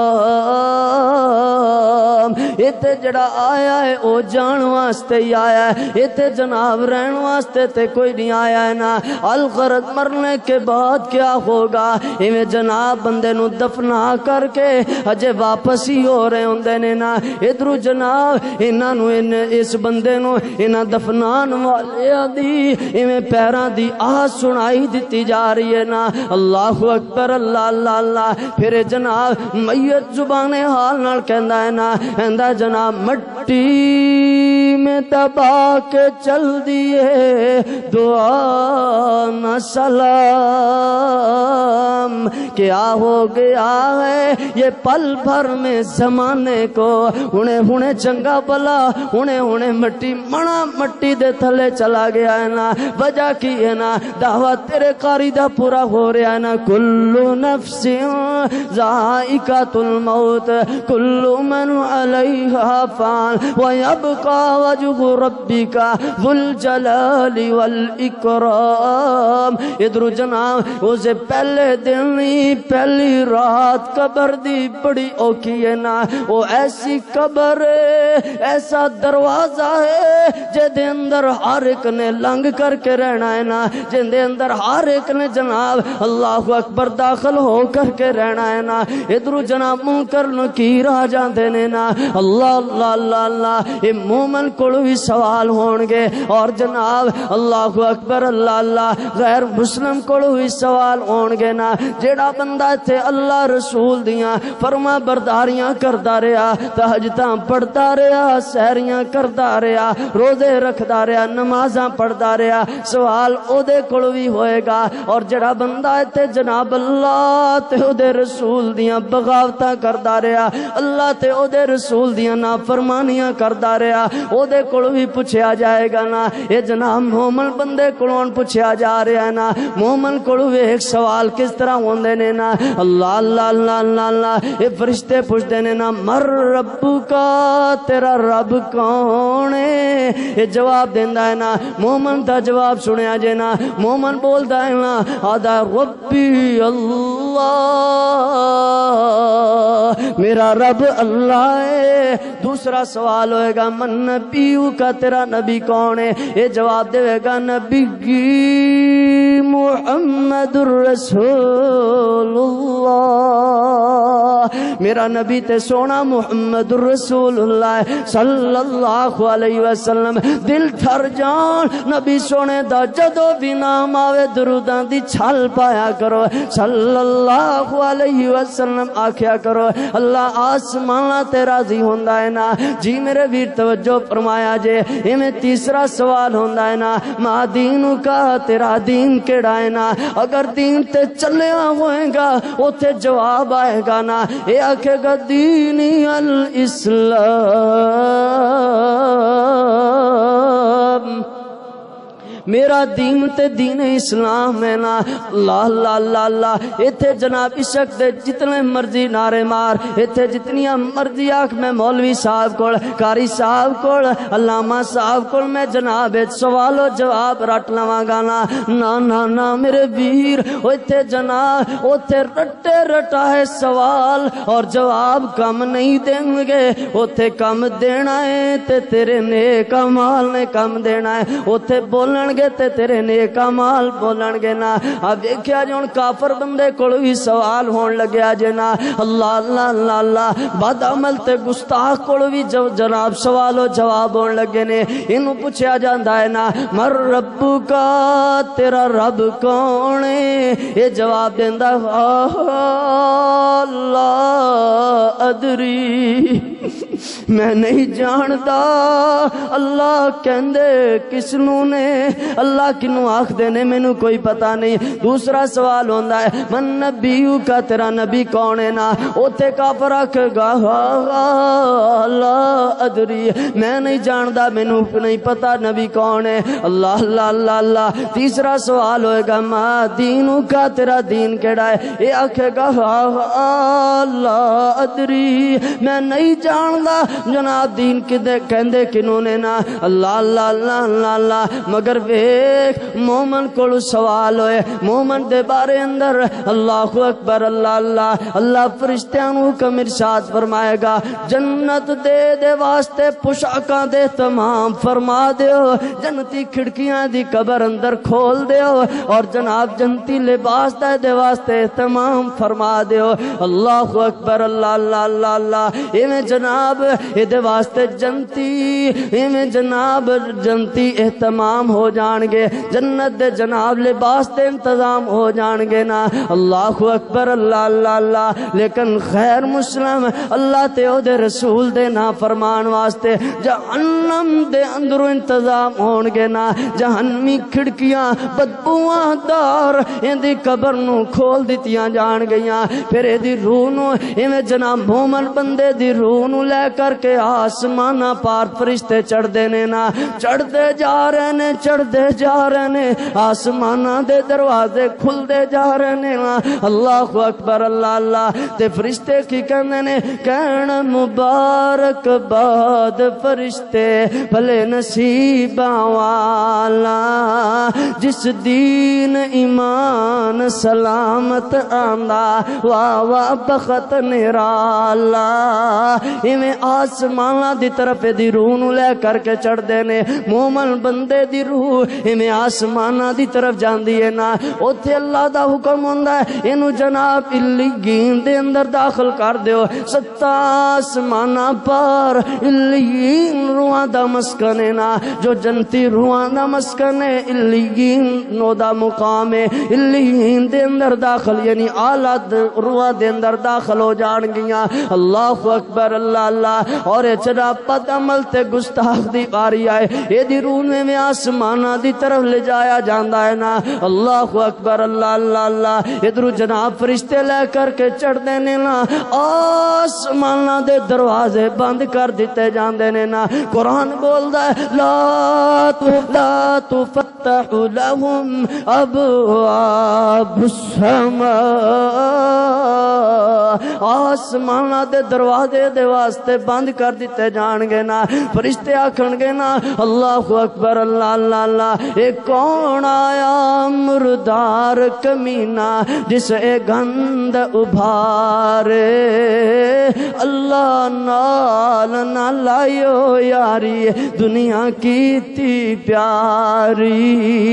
ایتے جڑا آیا ہے او جان واسطے ہی آیا ہے, ایتے جناب رہن واسطے تے کوئی نہیں آیا ہے نا. الغرض مرنے کے بعد کیا ہوگا, ایویں جناب بندے نو دفنا کر کے اجے واپس ہی ہو رہے ہوندے نے نا. ادھرو جناب انہاں نو اس بندے نو انہاں دفنان والیاں دی ایویں پیراں دی آواز سنائی دتی جا رہی ہے نا. اللہ اکبر اللہ اللہ اللہ. پھر جناب میت زبان حال نال کہندا ہے نا, کہندا جناب مٹی میں دبا کے چل دیے دعا نہ سلام. کیا ہو گیا ہے یہ پل بھر میں زمانے کو, ہونے ہونے چنگا بلا ہونے ہونے مٹی منا مٹی دے تھلے چلا گیا ہے نا. وجہ کی ہے نا, دعوت تیرے قاری دا پورا ہو رہا ہے نا. کل نفس ذائقۃ الموت کل من علیہا فان ویبقى وجہ ربک ذو الجلال والاکرام. ادھر جناب اسے پہلے دن ہی پہلی رات قبر دی بڑی اوکھی ہے نا. وہ ایسی قبر ایسا دروازہ ہے جے دے اندر ہر ایک نے لنگ کر کے رہنا ہے نا, جن دے اندر ہر ایک نے جناب اللہ اکبر داخل ہو کر کے رہنا ہے نا. ادھر جناب منکر نکیر آ جاندے نے نا. اللہ اللہ اللہ اللہ. یہ مومن کولو بھی سوال ہون گے اور جناب اللہ اکبر اللہ اللہ غیر مسلم کولو بھی سوال ہون گے نا. جیڑا بندہ تے اللہ رسول دیاں فرما برداریاں کردا رہیا, تہجداں پڑھدا رہیا, سحریاں کردا رہیا, روزے رکھدا رہیا, نمازاں پڑھدا رہیا, سوال او دے کولو بھی ہوئے گا. اور جڑا بندہ تے جناب اللہ تے او دے رسول دیاں بغاوتاں کردا رہیا, اللہ تے او دے رسول دیاں نافرمانیاں کردا رہیا, او دے کولو بھی پوچھیا جائے گا نا. اے جناب مومن بندے کولوں پوچھیا جا رہا ہے نا. مومن کولو ایک سوال کس طرح ہوندے نے نا, اللہ اللہ اللہ اللہ اللہ. اے فرشتے پوچھتے نے نا, مر رب کا, تیرا رب کون ہے, یہ جواب دیندا ہے نا مومن دا جواب سنیا جے نا مومن بولدا ہے نا آدھا ربی اللہ میرا رب اللہ ہے دوسرا سوال ہوئے گا من نبیو کا تیرا نبی کون ہے یہ جواب دے گا نبی محمد الرسول اللہ میرا نبی تے سونا محمد الرسول اللہ صلی اللہ علیہ وسلم دل تھر جان نبی سونے دا جدو بھی نام آوے دروداں دی چھل پایا کرو صلی اللہ علیہ وسلم آکھیا کرو اللہ آسمانہ تے راضی ہوندہ ہے نا جی میرے ویر توجہ فرمایا جے ہمیں تیسرا سوال ہوندہ ہے نا ما دینو کا تیرا دین کیڑا ہے نا اگر دین تے چلے ہوئیں گا اوتے جواب آئے گا نا اے آکھے گا دینی الاسلام میرا دین تے دین اسلام ہے نا اللہ اللہ اللہ اللہ ایتھے جناب عشق دے جتنے مرضی نعرے مار ایتھے جتنیاں مرضی آکھ میں مولوی صاحب کول قاری صاحب کول علامہ صاحب کول میں جناب سوال و جواب رٹ لواں گا نا نا نا نا میرے ویر ایتھے جناب اوتھے رٹے رٹا ہے سوال اور جواب کم نہیں دیں گے اوتھے کم دینا ہے تے تیرے نیک اعمال نے کم دینا ہے اوتھے بولن تے تیرے نیک اعمال بولن گے نا اب دیکھیا جون کافر بندے کول بھی سوال ہون لگیا جے نا اللہ اللہ اللہ اللہ بد عمل تے گستاخ کول بھی جناب سوال و جواب ہون لگے نے انہوں پوچھیا جاندا ہے نا مر ربو کا تیرا رب کون ہے یہ جواب دیندا اللہ ادری میں نہیں جانتا اللہ کہندے کسنوں نے اللہ کنوں آکھ دینے میں نو کوئی پتہ نہیں دوسرا سوال ہوندہ ہے من نبیو کا تیرا نبی کون ہے نا اوتے کافر آکھے گا اللہ ادری میں نہیں جانتا میں نو نہیں پتہ نبی کون ہے اللہ اللہ اللہ اللہ تیسرا سوال ہوئے گا ما دینو کا تیرا دین کیڑا ہے یہ آکھے گا اللہ ادری میں نہیں جانتا جناب دین کدے کہندے کنوں نے نا اللہ اللہ اللہ اللہ اللہ مگر ویک مومن کولو سوال ہوئے مومن دے بارے اندر اللہ اکبر اللہ اللہ اللہ فرشتیاں نو حکم ارشاد فرمائے گا جنت دے دے واسطے پوشاکاں دے تمام فرما دیو جنتی کھڑکیاں دی قبر اندر کھول دیو اور جناب جنتی لباس دے واسطے تمام فرما دیو اللہ اکبر اللہ اللہ اللہ اللہ ایویں جناب اے دے واسطے جنتی ایویں جناب جنتی اہتمام ہو جان گے جنت دے جناب لباس دے انتظام ہو جان گے نا اللہ اکبر اللہ اللہ اللہ لیکن خیر مسلم اللہ تے او دے رسول دے نا فرمان واسطے جہنم دے اندر انتظام ہون گے نا جہنمی کھڑکیاں بدبواں دار ان دی قبر نو کھول دیتیاں جان گیاں پھر اے دی روح نو ایویں جناب مومن بندے دی روح نو لے کر کے آسمانہ پار فرشتے چڑھ دینے نا چڑھ دے جا رہے نے چڑھ دے جا رہے نے آسمانہ دے دروازے کھل دے جا رہے نے اللہ اکبر اللہ اللہ تے فرشتے کی کہنے نے کہنا مبارک باد فرشتے بھلے نصیبہ والا جس دین ایمان سلامت آندہ واہ واہ بخت نرالا ایویں آسمانہ دی طرف دی روح نو لے کر کے چڑھ دینے مومن بندے دی روح ایویں آسمانہ دی طرف جاندی ہے نا اوتھے اللہ دا حکم ہوندا ہے اینو جناب علیین دے اندر داخل کر دیو ستا آسمانہ پر علیین روحاں دا مسکن ہے نا جو جنتی روحاں دا مسکن ہے علیین نو دا مقام ہے علیین دے اندر داخل یعنی اعلیٰ روحاں دے اندر داخل ہو جان گیاں اللہ اکبر اللہ اللہ اور چرا بد عمل تے گستاخ دی باری آئے یہ دی روح میں آسمانہ دی طرف لے جایا جاندہ ہے نا اللہ اکبر اللہ اللہ اللہ ادھر جناب فرشتے لے کر کے چڑھ دینے نا آسمانہ دے دروازے بند کر دیتے جاندے نے نا قرآن بول دا ہے لا تو تفتح لهم ابواب السماء آسمانہ دے دروازے دے واسطے بند کر دیتے جان گے نا فرشتے آکھن گے نا اللہ اکبر اللہ اللہ اللہ اے کون آیا مردار کمینہ جس اے گند ابھارے اللہ نال نہ لائیو یاری دنیا کی تی پیاری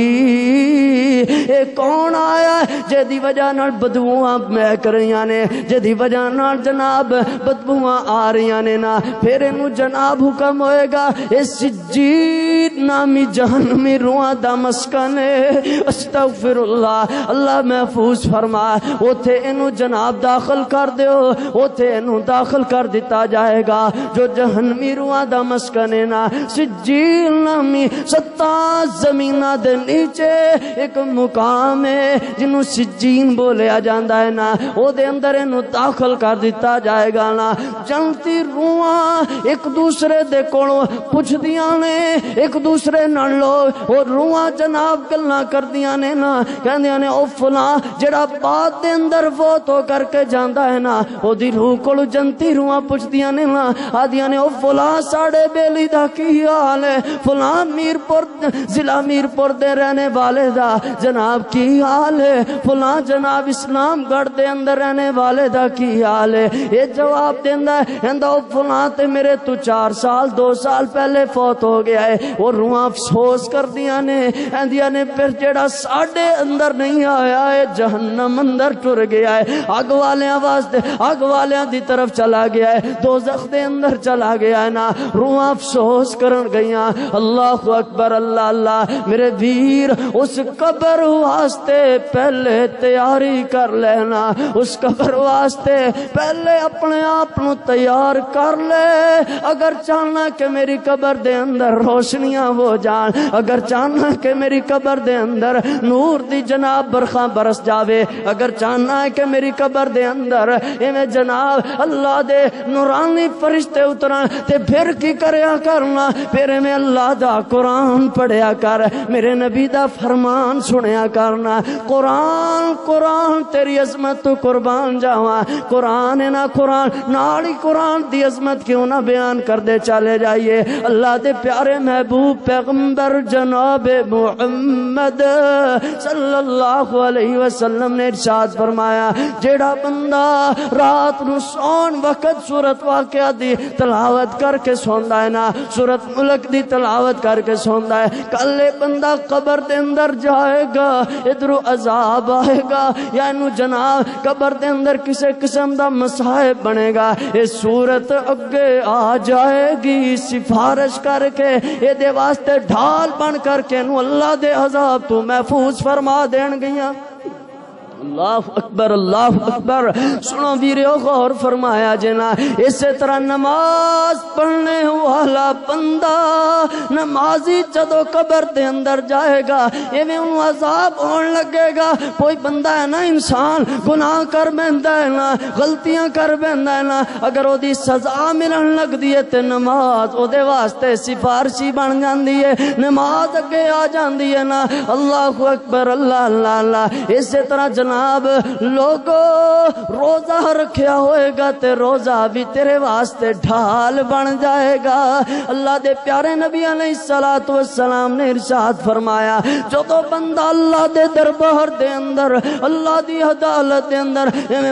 اے کون آیا جدی وجہ نال بدبوواں مہک رہیاں نے جدی وجہ نال جناب بدبوواں آ رہیاں نے نا پھر انہوں جناب حکم ہوئے گا اس سجید نامی جہنمی روحاں دا مسکن ہے استغفر اللہ اللہ محفوظ فرما اوتھے انہوں جناب داخل کر دیو اوتھے انہوں داخل کر دیتا جائے گا جو جہنمی روحاں دا مسکن ہے نا سجید نامی 7 زمینہ دے نیچے ایک مقام ہے جنہوں سجین بولیا جاندہ ہے نا او دے اندر انہوں داخل کر دیتا جائے گا نا جنتی روحاں ایک دوسرے دے کولوں پوچھ دیاں نے ایک دوسرے نال لوگ اور روحاں جناب گلاں کر دیاں نے نا کہندیاں نے او فلاں جڑا بعد دے اندر فوت ہو کر کے جاندا ہے نا او دی روح کولوں جنتی روحاں پوچھ دیاں نے نا آدیاں نے او فلاں ساڑے بیلی دا کی حال ہے فلاں میرپور ضلع میرپور دے رہنے والے دا جناب کی حال ہے فلاں جناب اسلام گڑھ دے اندر رہنے والے دا کی حال ہے یہ جواب دیندہ ہے اندہ او فلاں تے میرے تو 4 سال 2 سال پہلے فوت ہو گیا ہے اور روحاں افسوس کر دیا نے اندیا نے پھر جڑا ساڑھے اندر نہیں آیا ہے جہنم اندر ٹر گیا ہے آگ والے آواز دے آگ والے دی طرف چلا گیا ہے دوزخ دے اندر چلا گیا ہے نا روحاں افسوس کرن گئیاں اللہ اکبر اللہ اللہ میرے ویر اس قبر واسطے پہلے تیاری کر لینا اس قبر واسطے پہلے اپنے آپ نو تیار کر لے اگر چاہنا کہ میری قبر دے اندر روشنیاں ہو جان اگر چاہنا کہ میری قبر دے اندر نور دی جناب برخاں برس جاوے اگر چاہنا ہے کہ میری قبر دے اندر ایویں جناب اللہ دے نورانی فرشتے اتران تے پھر کی کریا کرنا پھر میں اللہ دا قرآن پڑھیا کر میرے نبی دا فرمان سنیا کرنا قرآن قرآن تیری عظمت تو قربان جاواں قرآن ہے نا قرآن نالی قرآن دی عظمت کیوں نہ بیان کر دے چلے جائیے اللہ دے پیارے محبوب پیغمبر جناب محمد صلی اللہ علیہ وسلم نے ارشاد فرمایا جیڑا بندہ رات نو سون وقت سورت واقعہ دی تلاوت کر کے سوندا ہے نا سورت ملک دی تلاوت کر کے سوندا ہے کل بندہ قبر دے اندر جائے گا ادھرو عذاب آئے گا یا انو جناب قبر دے اندر کسے قسم دا مصائب بنے گا یہ صورت اگے آ جائے گی سفارش کر کے یہ دے واسطے ڈھال بن کر کے انو اللہ دے عذاب تو محفوظ فرما دین گیاں اللہ اکبر سنو ویریو غور فرمایا جنا اسی طرح نماز پڑھنے والا بندہ نمازی جدو قبر دے اندر جائے گا یہ میں انہوں عذاب ہون لگے گا کوئی بندہ ہے نا انسان گناہ کر بیندہ ہے نا غلطیاں کر بیندہ ہے نا اگر وہ دی سزا ملن لگ دیئے تے نماز وہ دے واسطے سفارشی بن جان دیئے نماز اگے آ جان دیئے نا اللہ اکبر اللہ اللہ اللہ اسی طرح جناب لوگو روزہ رکھیا ہوئے گا تے روزہ بھی تیرے واسطے ڈھال بن جائے گا اللہ دے پیارے نبی علیہ السلام نے ارشاد فرمایا جو تو بندہ اللہ دے دربار دے اندر اللہ دی عدالت دے اندر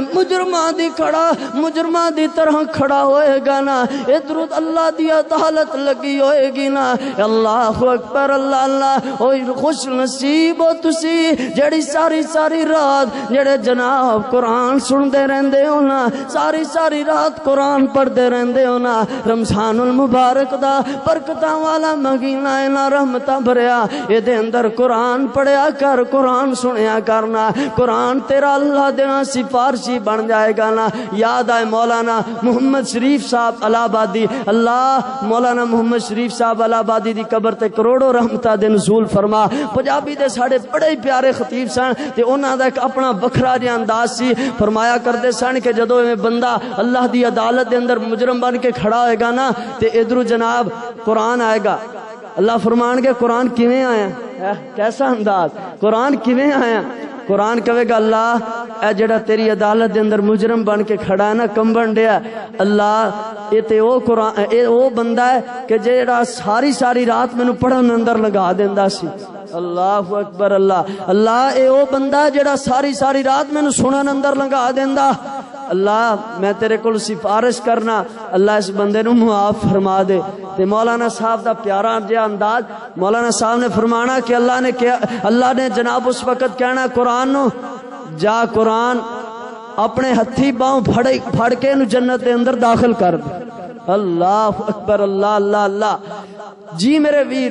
مجرمہ دی طرح کھڑا ہوئے گا نا ادھر اللہ دی عدالت لگی ہوئے گی نا اللہ اکبر اللہ اللہ اوہ خوش نصیب ہو تسی جڑی ساری رات جڑے جناب قرآن سن دے رہندے ہو نا ساری رات قرآن پڑھ دے رہندے ہو نا رمضان المبارک دا برکتاں والا مہینہ ہے نا رحمتاں بھریا یہ دے اندر قرآن پڑھیا کر قرآن سنیا کرنا قرآن تیرا اللہ دینا سفارشی بن جائے گا نا یاد آئے مولانا محمد شریف صاحب الہبادی اللہ مولانا محمد شریف صاحب الہبادی دی قبر تے کروڑوں رحمتاں دے نزول فرما پنجابی دے ساڑے بڑے ہی پیارے خطیب سن تے انہاں دا ایک اپنا وکھرا جہا انداز سی فرمایا کرتے سن کہ جدو میں بندہ اللہ دی عدالت دے اندر مجرم بن کے کھڑا ہوئے گا نا تے ادھر جناب قرآن آئے گا اللہ فرمان کے قرآن کیویں آیا کیسا انداز قرآن کیویں آیا قرآن کہے گا اللہ اے جڑا تیری عدالت دے اندر مجرم بن کے کھڑا ہے نا کمبن ڈیا اللہ یہ تے او قرآن اے او بندہ ہے کہ جڑا ساری رات مینوں پڑھن اندر لگا دیندا سی اللہ اکبر اللہ اے او بندہ جڑا ساری رات مینوں سنن اندر لگا دیندا اللہ میں تیرے کول سفارش کرنا اللہ اس بندے نو معاف فرما دے تے مولانا صاحب دا پیارا جہا انداز مولانا صاحب نے فرمانا کہ اللہ نے جناب اس وقت کہنا قرآن نو جا قرآن اپنے ہتھی باؤں پھڑ کے نو جنت دے اندر داخل کر دے اللہ اکبر اللہ جی میرے ویر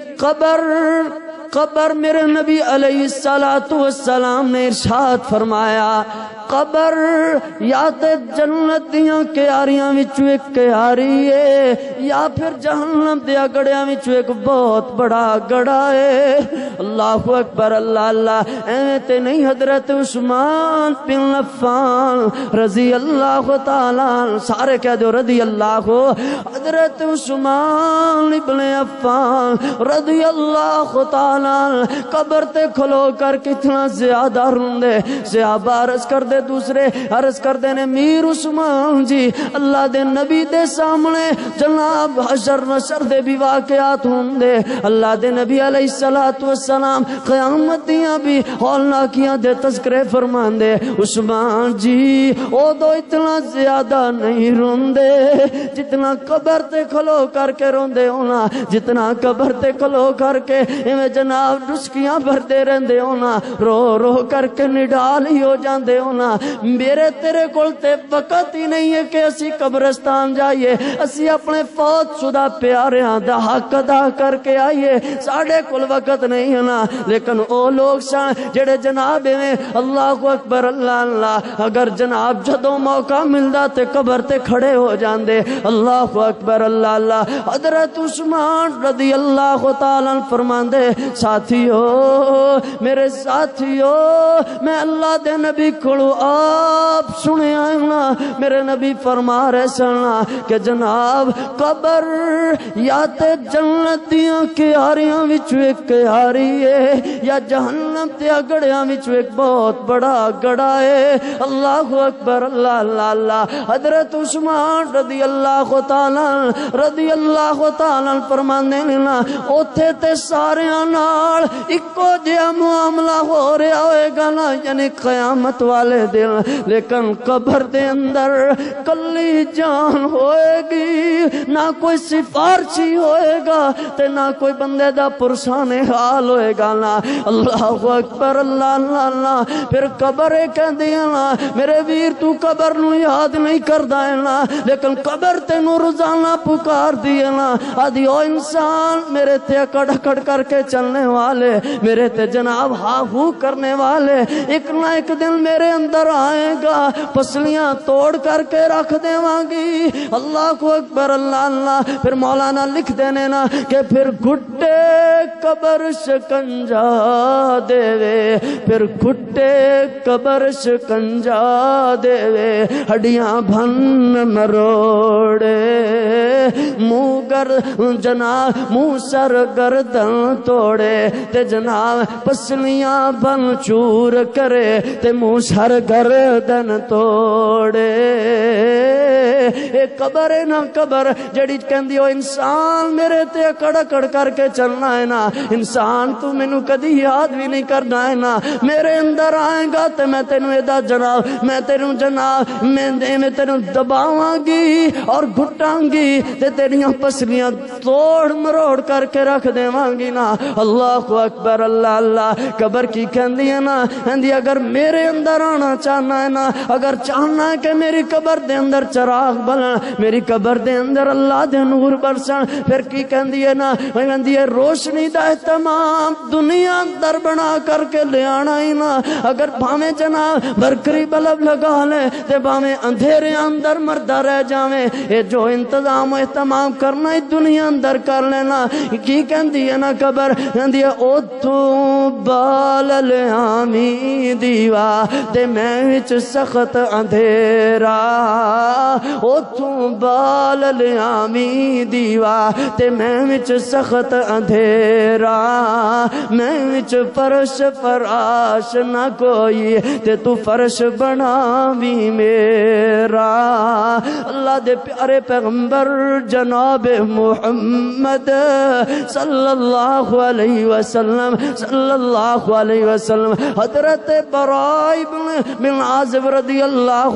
قبر میرے نبی علیہ السلام نے ارشاد فرمایا قبر یا تے جنت دیاں کیاریاں وچوں ایک کیاری ہے یا پھر جہنم دیاں گڑیاں وچوں ایک بہت بڑا گڑا ہے اللہ اکبر اللہ ایویں تے نہیں حضرت عثمان بن عفان رضی اللہ تعالی سارے کہہ دو رضی اللہ حضرت عثمان بن عفان رضی اللہ تعالی قبر تے کھلو کر کتنا زیادہ روندے صحابہ عرض کر دے دوسرے عرض کر دے نے میر عثمان جی اللہ دے نبی دے سامنے جناب حشر نشر دے بھی واقعات ہوندے اللہ دے نبی علیہ السلام قیامت دیاں بھی ہولناکیاں دے تذکرے فرماندے عثمان جی او دو اتنا زیادہ نہیں روندے جتنا قبر تے کھلو کر کے روندے ہونا جتنا قبر تے کھلو کر کے ایویں جناب ڈسکیاں بھردے رہندے ہونا رو کر کے نڈال ہی ہو جاندے ہونا میرے تیرے کول تے وقت ہی نہیں ہے کہ اسی قبرستان جائیے اسی اپنے فوت شدہ پیاریاں دا حق ادا کر کے آئیے ساڑھے کول وقت نہیں ہے نا لیکن او لوگ سن جڑے جناب میں اللہ اکبر اللہ اگر جناب جدوں موقع ملدا تے قبر تے کھڑے ہو جاندے اللہ اکبر اللہ حضرت عثمان رضی اللہ تعالی فرماندے ساتھیو میرے ساتھیو میں اللہ دے نبی کولو آپ سنے آئینا میرے نبی فرما رہے سنا کہ جناب قبر یا تے جنت دیاں کیاریاں وچ ایک کیاری ہے یا جہنم تے گڑیاں وچ ایک بہت بڑا گڑا ہے اللہ اکبر اللہ حضرت عثمان رضی اللہ تعالی فرمانے نا اوتھے تے سارے نال اکو جہا معاملہ ہو رہا ہوئے گا نا یعنی قیامت والے دن لیکن قبر دے اندر کلی جان ہوئے گی نہ کوئی سفارشی ہوئے گا تے نہ کوئی بندے دا پرسان حال ہوئے گا نا اللہ اکبر اللہ پھر قبر کہہ دیا نا میرے ویر تو قبر نو یاد نہیں کردہ ہے نا لیکن قبر تے نو روزانہ پکار دیا نا آدھی او انسان میرے تے اکڑ کر کے چلنے والے میرے تے جناب ہاہو کرنے والے ایک نہ ایک دن میرے اندر آئے گا پسلیاں توڑ کر کے رکھ دے وانگی اللہ کو اکبر اللہ پھر مولانا لکھ دینے نا کہ پھر گھٹے قبر شکنجا دے وے پھر گھٹے قبر شکنجا دے وے ہڈیاں بھن مروڑے منہ سر گردن توڑے تے جناب پسلیاں بن چور کرے تے منہ سر گردن توڑے اے قبر ہے نا قبر جڑی کہندی او انسان میرے تے کڑ کر کے چلنا ہے نا انسان تو مینوں کدی یاد بھی نہیں کرنا ہے نا میرے اندر آئے گا تے میں تینوں ادا جناب میں تینوں جناب میں تینوں دباواں گی اور گھٹاں گی تے تیریاں پسلیاں توڑ مروڑ کر کے رکھ دیواں گی نا اللہ اکبر اللہ قبر کی کہندی ہے نا کہندی اگر میرے اندر آنا چاہنا ہے نا اگر چاہنا ہے کہ میری قبر دے اندر چراغ بلن میری قبر دے اندر اللہ دے نور برسن پھر کی کہندی ہے نا کہندی ہے روشنی دا اہتمام دنیا اندر بنا کر کے لے آنا ہی نا اگر بھاویں جناب برکری بلب لگا لے تے بھاویں اندھیرے اندر مردہ رہ جاویں اے جو انتظام و اہتمام کرنا ہی دنیا اندر کر لینا کی کہندی ہے نا قبر کہندی ہے او تو بال لیامی دیوا تے میں وچ سخت اندھیرا اوتھوں بال لیاویں دیوا تے میں وچ سخت اندھیرا میں وچ فرش فراش نہ کوئی تے تو فرش بناویں میرا اللہ دے پیارے پیغمبر جناب محمد صلی اللہ علیہ وسلم حضرت براء بن عازب رضی اللہ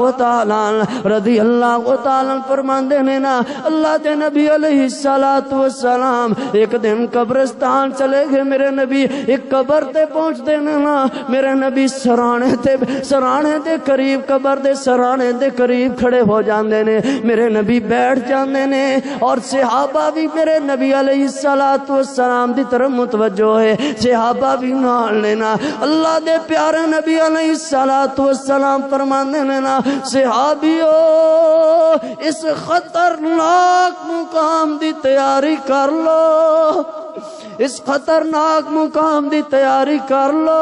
تعالیٰ فرماندے نے نا اللہ دے نبی علیہ السلام ایک دن قبرستان چلے گئے میرے نبی ایک قبر تے پہنچ دے نا میرے نبی سرانے دے قریب قبر دے سرانے دے قریب کھڑے ہو جاندے نے میرے نبی بیٹھ جاندے نے اور صحابہ بھی میرے نبی علیہ السلام دی طرف متوجہ ہے صحابہ بھی نال لینا اللہ دے پیارے نبی علیہ السلام فرماندے نے نا صحابیو اس خطرناک مقام دی تیاری کر لو اس خطرناک مقام دی تیاری کر لو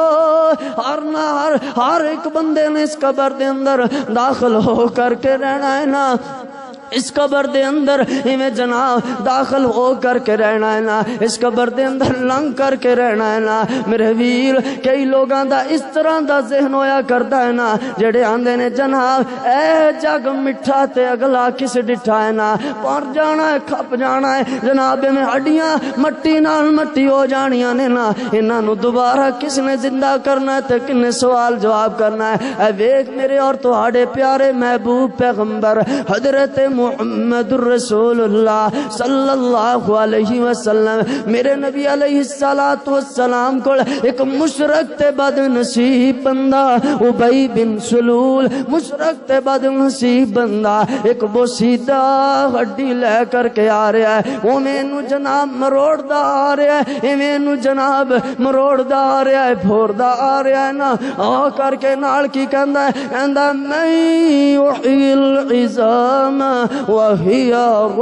ہر ایک بندے نے اس قبر دے اندر داخل ہو کر کے رہنا ہے نا اس قبر دے اندر ہمیں جناب داخل ہو کر کے رہنا ہے نا اس قبر دے اندر لنگ کر کے رہنا ہے نا میرے ویر کئی لوگاں دا اس طرح دا ذہن ہویا کرتا ہے نا جڑے آندے نے جناب اے جگ مٹھا تے اگلا کس ڈٹھا ہے نا پر جانا ہے کھپ جانا ہے جناب میں ہڈیاں مٹی نال مٹی ہو جانیاں نے نا انہاں نو دوبارہ کس نے زندہ کرنا ہے تے کنے سوال جواب کرنا ہے اے ویکھ میرے اور تہاڈے پیارے محبوب پیغمبر حضرت محمد رسول اللہ صلی اللہ علیہ وسلم میرے نبی علیہ السلام کو ایک مشرک تے بد نصیب بندہ ابی بن سلول مشرک تے بد نصیب بندہ ایک بوسیدہ ہڈی لے کر کے آ رہا ہے وہ مینو جناب مروڑ دا آ رہا ہے مینو جناب مروڑ دا آ رہا ہے بھور دا آ رہا ہے نا آ کر کے نال کی کہندا ہے کہندا میں یحیی العظام وَهِيَ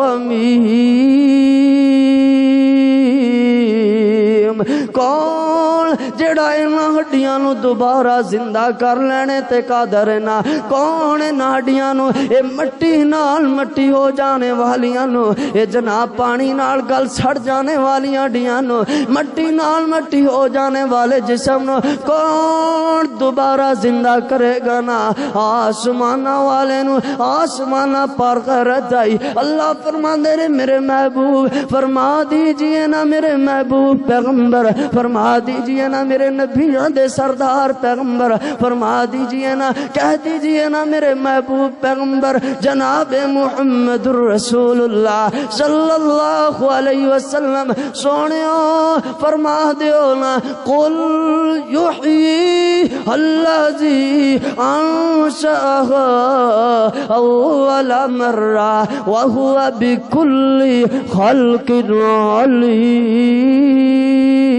رَمِيمٌ کون جڑا انہاں ہڈیاں نو دوبارہ زندہ کر لینے تے قادر ہے نا کون انہاں ہڈیاں نو اے مٹی نال مٹی ہو جانے والیاں نو اے جناب پانی نال گل سڑ جانے والیاں ہڈیاں نو مٹی نال مٹی ہو جانے والے جسم نو کون دوبارہ زندہ کرے گا نا آسمانہ والے نو آسمانہ پر غیرت آئی اللہ فرماندے نے میرے محبوب فرما دیجئے نا میرے محبوب پیغمبر فرما دیجئے نا میرے نبیوں دے سردار پیغمبر فرما دیجئے نا کہہ دیجئے نا میرے محبوب پیغمبر جناب محمد رسول اللہ صلی اللہ علیہ وسلم سونیوں فرما دیو نا قل یحیی الذی انشأہا اول مرہ وَهُوَ بِكُلِّ خَلْقٍ عَلِيمٌ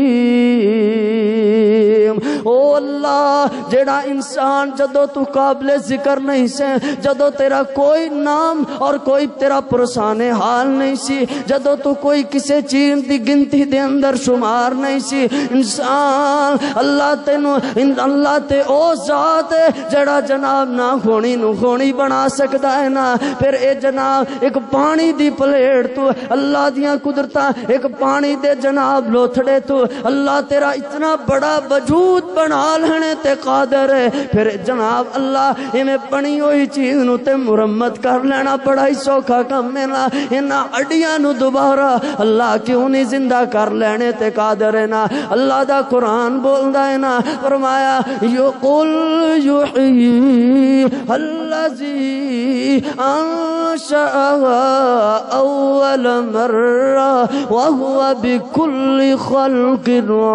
او اللہ جڑا انسان جدو تو قابل ذکر نہیں سے جدو تیرا کوئی نام اور کوئی تیرا پرسان حال نہیں سی جدو تو کوئی کسے چیز دی گنتی دے اندر شمار نہیں سی انسان اللہ تے او ذات ہے جڑا جناب نہ خونی نو خونی بنا سکتا ہے نا پھر اے جناب ایک پانی دی پلیٹ تو اللہ دیاں قدرتاں ایک پانی دے جناب لوتھڑے تو اللہ تیرا اتنا بڑا وجود بنا لینے تے قادر ہے پھر جناب اللہ ہمیں بنی ہوئی چیز نو تے مرمت کر لینا بڑا ہی سوکھا کم ہے نا انہاں ہڈیاں نو دوبارہ اللہ کیوں نہیں زندہ کر لینے تے قادر ہے نا اللہ دا قرآن بولدا ہے نا فرمایا یقل یحیی الذی انشأہا اول مرہ وہو بکل خلق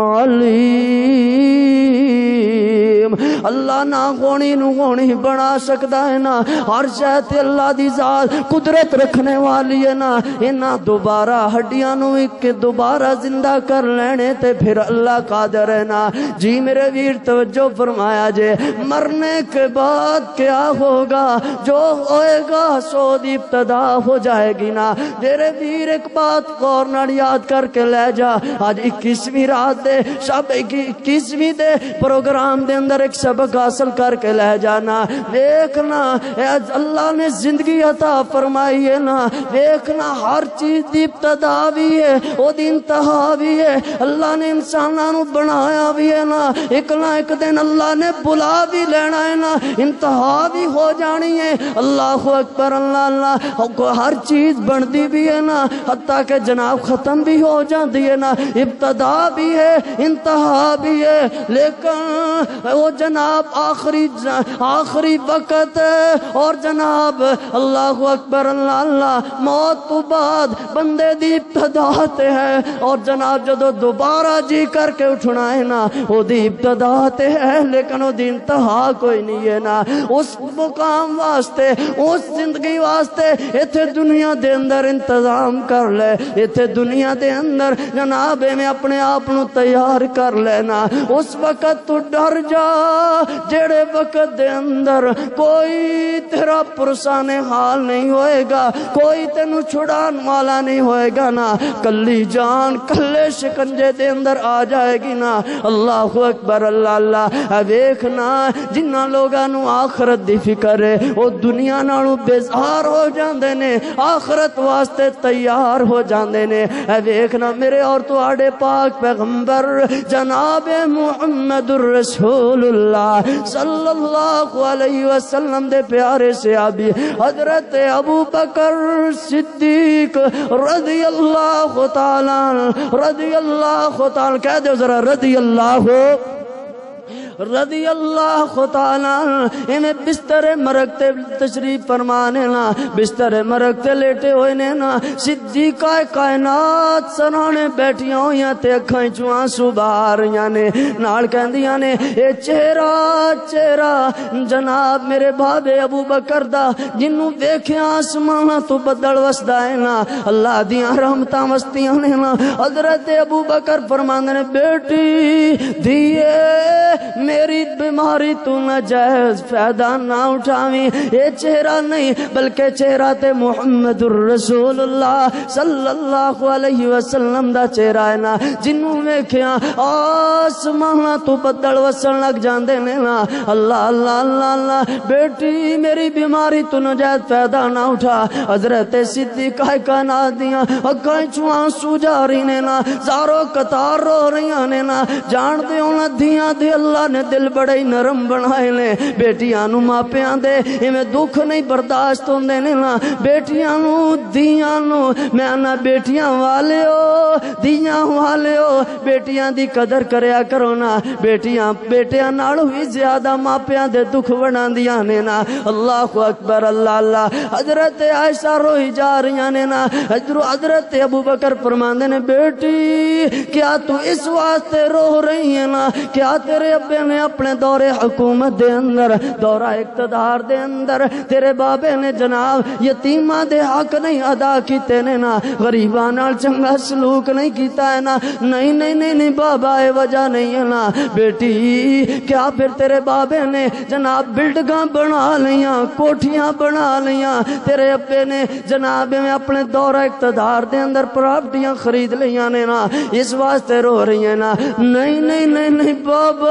علیم اللہ نہ غونی نو غونی بنا سکتا ہے نا ہر شاید اللہ دی ذات قدرت رکھنے والی ہے نا انہاں دوبارہ ہڈیاں نو ایک دوبارہ زندہ کر لینے تے پھر اللہ قادر ہے نا جی میرے ویر توجہ فرمایا جے مرنے کے بعد کیا ہوگا جو ہوئے گا سو دی ابتدا ہو جائے گی نا میرے ویر ایک بات غور نال یاد کر کے لے جا آج 21ویں رات دے شب 21ویں دے پروگرام دے اندر اندر ایک سبق حاصل کر کے لے جانا. دیکھنا اللہ نے زندگی عطا فرمائی ہے نا, دیکھنا ہر چیز دی ابتدا بھی ہے او دی انتہا بھی ہے. اللہ نے انساناں نو بنایا بھی ہے نا, ایک نہ ایک دن اللہ نے بلا بھی لینا ہے نا, انتہا بھی ہو جانی ہے. اللہ اکبر اللہ اللہ. ہر چیز بندی بھی ہے نا, حتیٰ کہ جناب ختم بھی ہو جاتی ہے نا, ابتدا بھی ہے انتہا بھی ہے. لیکن وہ جناب آخری وقت ہے, اور جناب اللہ اکبر اللہ اللہ موت تو بعد بندے دی ابتدا تے ہے, اور جناب جدو دوبارہ جی کر کے اٹھنا ہے نا وہ دی ابتدا تے ہے, لیکن وہ دی انتہا کوئی نہیں ہے نا. اس مقام واسطے اس زندگی واسطے ایتھے دنیا دے اندر انتظام کر لے, ایتھے دنیا دے اندر جناب میں اپنے آپ نو تیار کر لینا. اس وقت تو ڈر جا جڑے وقت دے اندر کوئی تیرا پرسان حال نہیں ہوئے گا, کوئی تینو چھڑان والا نہیں ہوئے گا نا, کلی جان کلے شکنجے دے اندر آ جائے گی نا. اللہ اکبر اللہ اللہ. ویکھنا جنہ لوگاں نو آخرت دی فکر ہے وہ دنیا نالوں بیزار ہو جاندے نے, آخرت واسطے تیار ہو جاندے نے. ویکھنا میرے اور تواڈے پاک پیغمبر جناب محمد الرسول اللہ صلی اللہ علیہ وسلم دے پیارے صحابی حضرت ابو بکر صدیق رضی اللہ تعالی کہہ دو ذرا رضی اللہ تعالی. انہیں بستر مرگ تے تشریف فرمانے نا, بستر مرگ تے لیٹے ہوئے نے نا, صدیقہ کائنات سرانے بیٹھیاں ہویاں تے اکھاں چوں آنسو بہار رہیاں نے, نال کہندیاں نے اے چہرہ جناب میرے بابے ابو بکر دا جنوں ویکھیا آسماناں تو بدل وسدا ہے نا, اللہ دیاں رحمتاں وستیاں نے نا. حضرت ابو بکر فرماندے نے بیٹی دیئے میری بیماری تو ناجائز فائدہ نہ اٹھاویں, یہ چہرہ نہیں بلکہ چہرہ تے محمد الرسول اللہ صلی اللہ علیہ وسلم دا چہرہ ہے نا, جنوں ویکھیا آسمان تو بدل وسن لگ جاندے نے نا. اللہ اللہ اللہ اللہ. بیٹی میری بیماری تو ناجائز فائدہ نہ اٹھا. حضرت صدیقہ کائنات دیاں اکھاں چوں آنسو جاری نے نا, زارو قطار رو رہیاں نے نا. جان دے انہاں دیاں دے اللہ نے دل بڑے نرم بنائے نے. بیٹیاں نو ماپیاں دے ایویں دکھ نہیں برداشت ہوندے نے نا, بیٹیاں نو دیاں نو میں نا بیٹیاں والیو دیاں والیو بیٹیاں دی قدر کریا کرو نا. بیٹیاں نال بھی زیادہ ماپیاں دے دکھ بناندیاں نے نا. اللہ اکبر اللہ اللہ. حضرت عائشہ روئی جا رہیاں نے نا, حضرت ابو بکر فرماندے نے بیٹی کیا تو اس واسطے رو رہی ہے نا, کیا تیرے ابے نے اپنے دور حکومت دے اندر دورہ اقتدار دے اندر تیرے بابے نے جناب یتیماں دے حق نہیں ادا کیتے نے نا, غریباں نال چنگا سلوک نہیں کیتا ہے نا. نہیں نہیں نہیں نہیں بابا اے وجہ نہیں ہے نا. بیٹی کیا پھر تیرے بابے نے جناب بلڈنگاں بنا لیاں, کوٹھیاں بنا لیاں, تیرے ابے نے جناب میں اپنے دورہ اقتدار دے اندر پراپرٹیاں خرید لیاں نے نا, اس واسطے رو رہی ہیں نا. نہیں نہیں نہیں نہیں بابا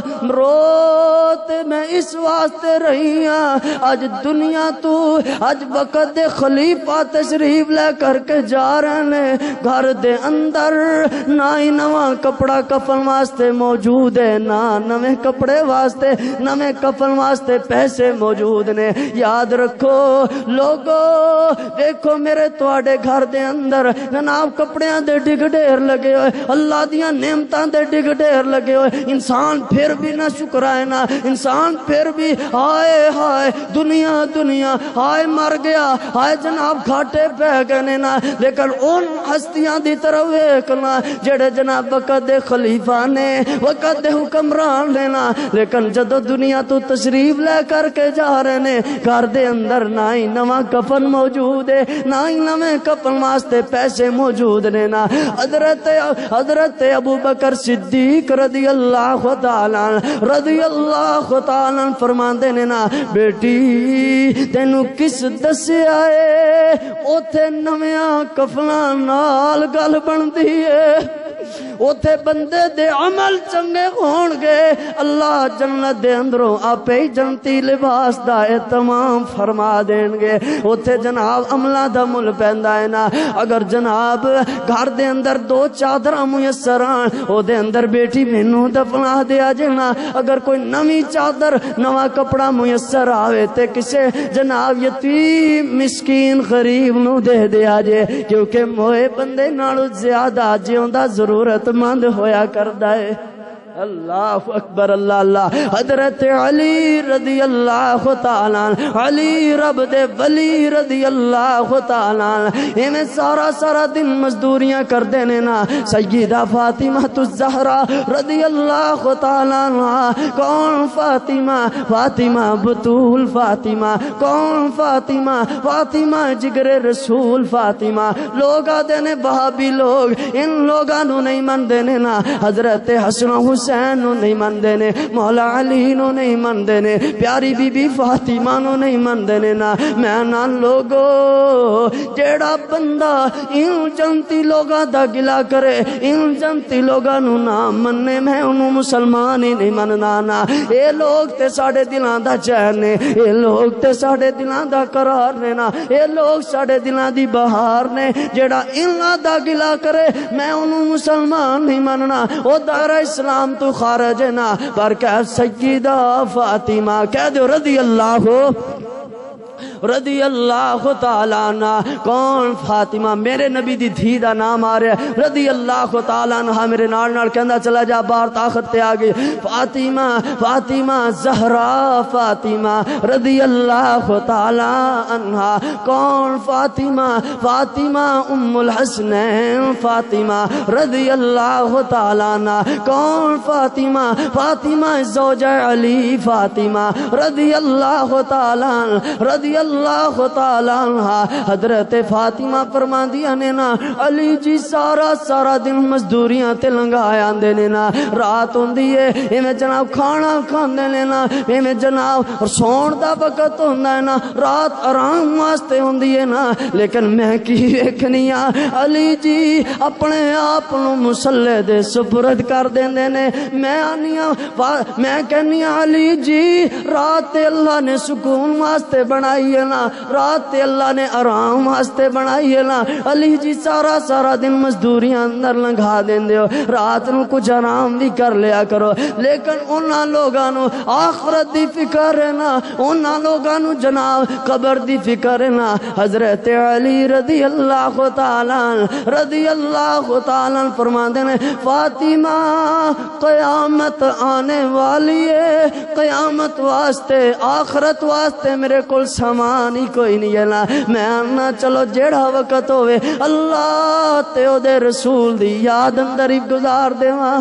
روتے میں اس واسطے رہی ہاں, آج دنیا تو آج وقت دے خلیفہ تشریف لے کر کے جا رہے ہیں, گھر دے اندر نہ ہی نواں کپڑا کفن واسطے موجود ہے, نہ نویں کپڑے واسطے نویں کفن واسطے پیسے موجود نے. یاد رکھو لوگو دیکھو میرے تواڈے گھر دے اندر جناب کپڑیاں دے ڈگ ڈھیر لگے ہوئے, اللہ دیاں نعمتاں دے ڈگ ڈھیر لگے ہوئے, انسان پھر بھی نہ شکرائے نا, انسان پھر بھی ہائے ہائے دنیا دنیا ہائے مر گیا ہائے جناب گھاٹے پہ گئے نا. لیکن ان ہستیاں دی طرف ویکھنا جڑے جناب وقت دے خلیفہ نے وقت دے حکمران نے نا, لیکن جدو دنیا تو تشریف لے کر کے جا رہے نے, گھر دے اندر نہ ہی نواں کفن موجود ہے, نہ ہی نویں کفن واسطے پیسے موجود نے نا. حضرت ابو بکر صدیق رضی اللہ تعالی فرماندے نے نا, بیٹی تینو کس دسیا ہے اوتھے نویاں کفلاں نال گل بندی ہے. اوتھے بندے دے عمل چنگے ہون گے اللہ جنت دے اندروں آپے ہی جنتی لباس دا اہتمام فرما دین گے اوتھے جناب عملہ دا مل پیندا ہے نا اگر جناب گھر دے اندر 2 چادراں میسر آن او دے اندر بیٹی مینوں دفنا دیا جنا اگر کوئی نویں چادر نواں کپڑا میسر آوے تے کسے جناب یتیم مسکین غریب نو دے دیا جے کیونکہ موئے بندے نالو زیادہ جیوندا ضرورت مند ہویا کردا ہے اللہ اکبر اللہ اللہ حضرت علی رضی اللہ تعالیٰ علی رب دے ولی رضی اللہ تعالیٰ انہیں سارا دن مزدوریاں کر دینے نا سیدہ فاطمہ الزہرا رضی اللہ تعالیٰ کون فاطمہ فاطمہ بطول فاطمہ کون فاطمہ فاطمہ جگر رسول فاطمہ لوگا دینے بہابی لوگ ان لوگا نو نہیں من دینے نا حضرت حسن حسین نو نہیں من دینے مولا علی نو نہیں من دینے پیاری بی بی فاطمہ نو نہیں من دینے نا میں نا لوگو جیڑا بندہ ان جنتی لوگا دا گلا کرے ان جنتی لوگا نو نا مننے میں انہوں مسلمان ہی نہیں مننا نا اے لوگ تے ساڑے دلان دا چین نے اے لوگ تے ساڑے دلان دا قرار نے نا اے لوگ ساڑے دلان دی بہار نے جیڑا انہاں دا گلا کرے میں انہوں مسلمان نہیں مننا او دائرہ اسلام تو خارج ہے نا پر کہ سیدہ فاطمہ کہہ دو رضی اللہ تعالیٰ عنہ کون فاطمہ میرے نبی دی دھی دا نام آ رہا ہے رضی اللہ تعالیٰ عنہ میرے نال کہندا چلا جا باہر طاقت تے آگئی فاطمہ فاطمہ زہرا فاطمہ رضی اللہ تعالیٰ عنہ کون فاطمہ فاطمہ ام الحسنین فاطمہ رضی اللہ تعالیٰ عنہ کون فاطمہ فاطمہ زوجہ علی فاطمہ رضی اللہ تعالیٰ رضی اللہ تعالیٰ عنہ حضرت فاطمہ فرما دیا نے نا علی جی سارا دن مزدوریاں تے لنگایا دینے نا رات ہوں دیئے ایمیں جناب کھانا کھان دینے نا ایمیں جناب سون دا وقت ہوں ہے نا رات آرام واسطے ہوں دیئے نا لیکن میں کی ایکنیاں علی جی اپنے آپنوں مسلح دے سپرد کر دینے میں آنیاں میں کہنیاں علی جی رات اللہ نے سکون واسطے بنائی ہے نا رات اللہ نے آرام واسطے بنائی ہے نا علی جی سارا دن مزدوریاں اندر لنگھا دین دیو رات نو کچھ آرام بھی کر لیا کرو لیکن انہاں لوگانو آخرت دی فکر ہے نا انہاں لوگانو جناب قبر دی فکر ہے نا حضرت علی رضی اللہ تعالیٰ فرمان دینے فاطمہ قیامت آنے والی ہے قیامت واسطے آخرت واسطے میرے کل سامان ہی کوئی نہیں ہے نا میں آنا چلو جیڑا وقت ہوئے اللہ تے او دے رسول دی یاد اندر ہی گزار دے ماں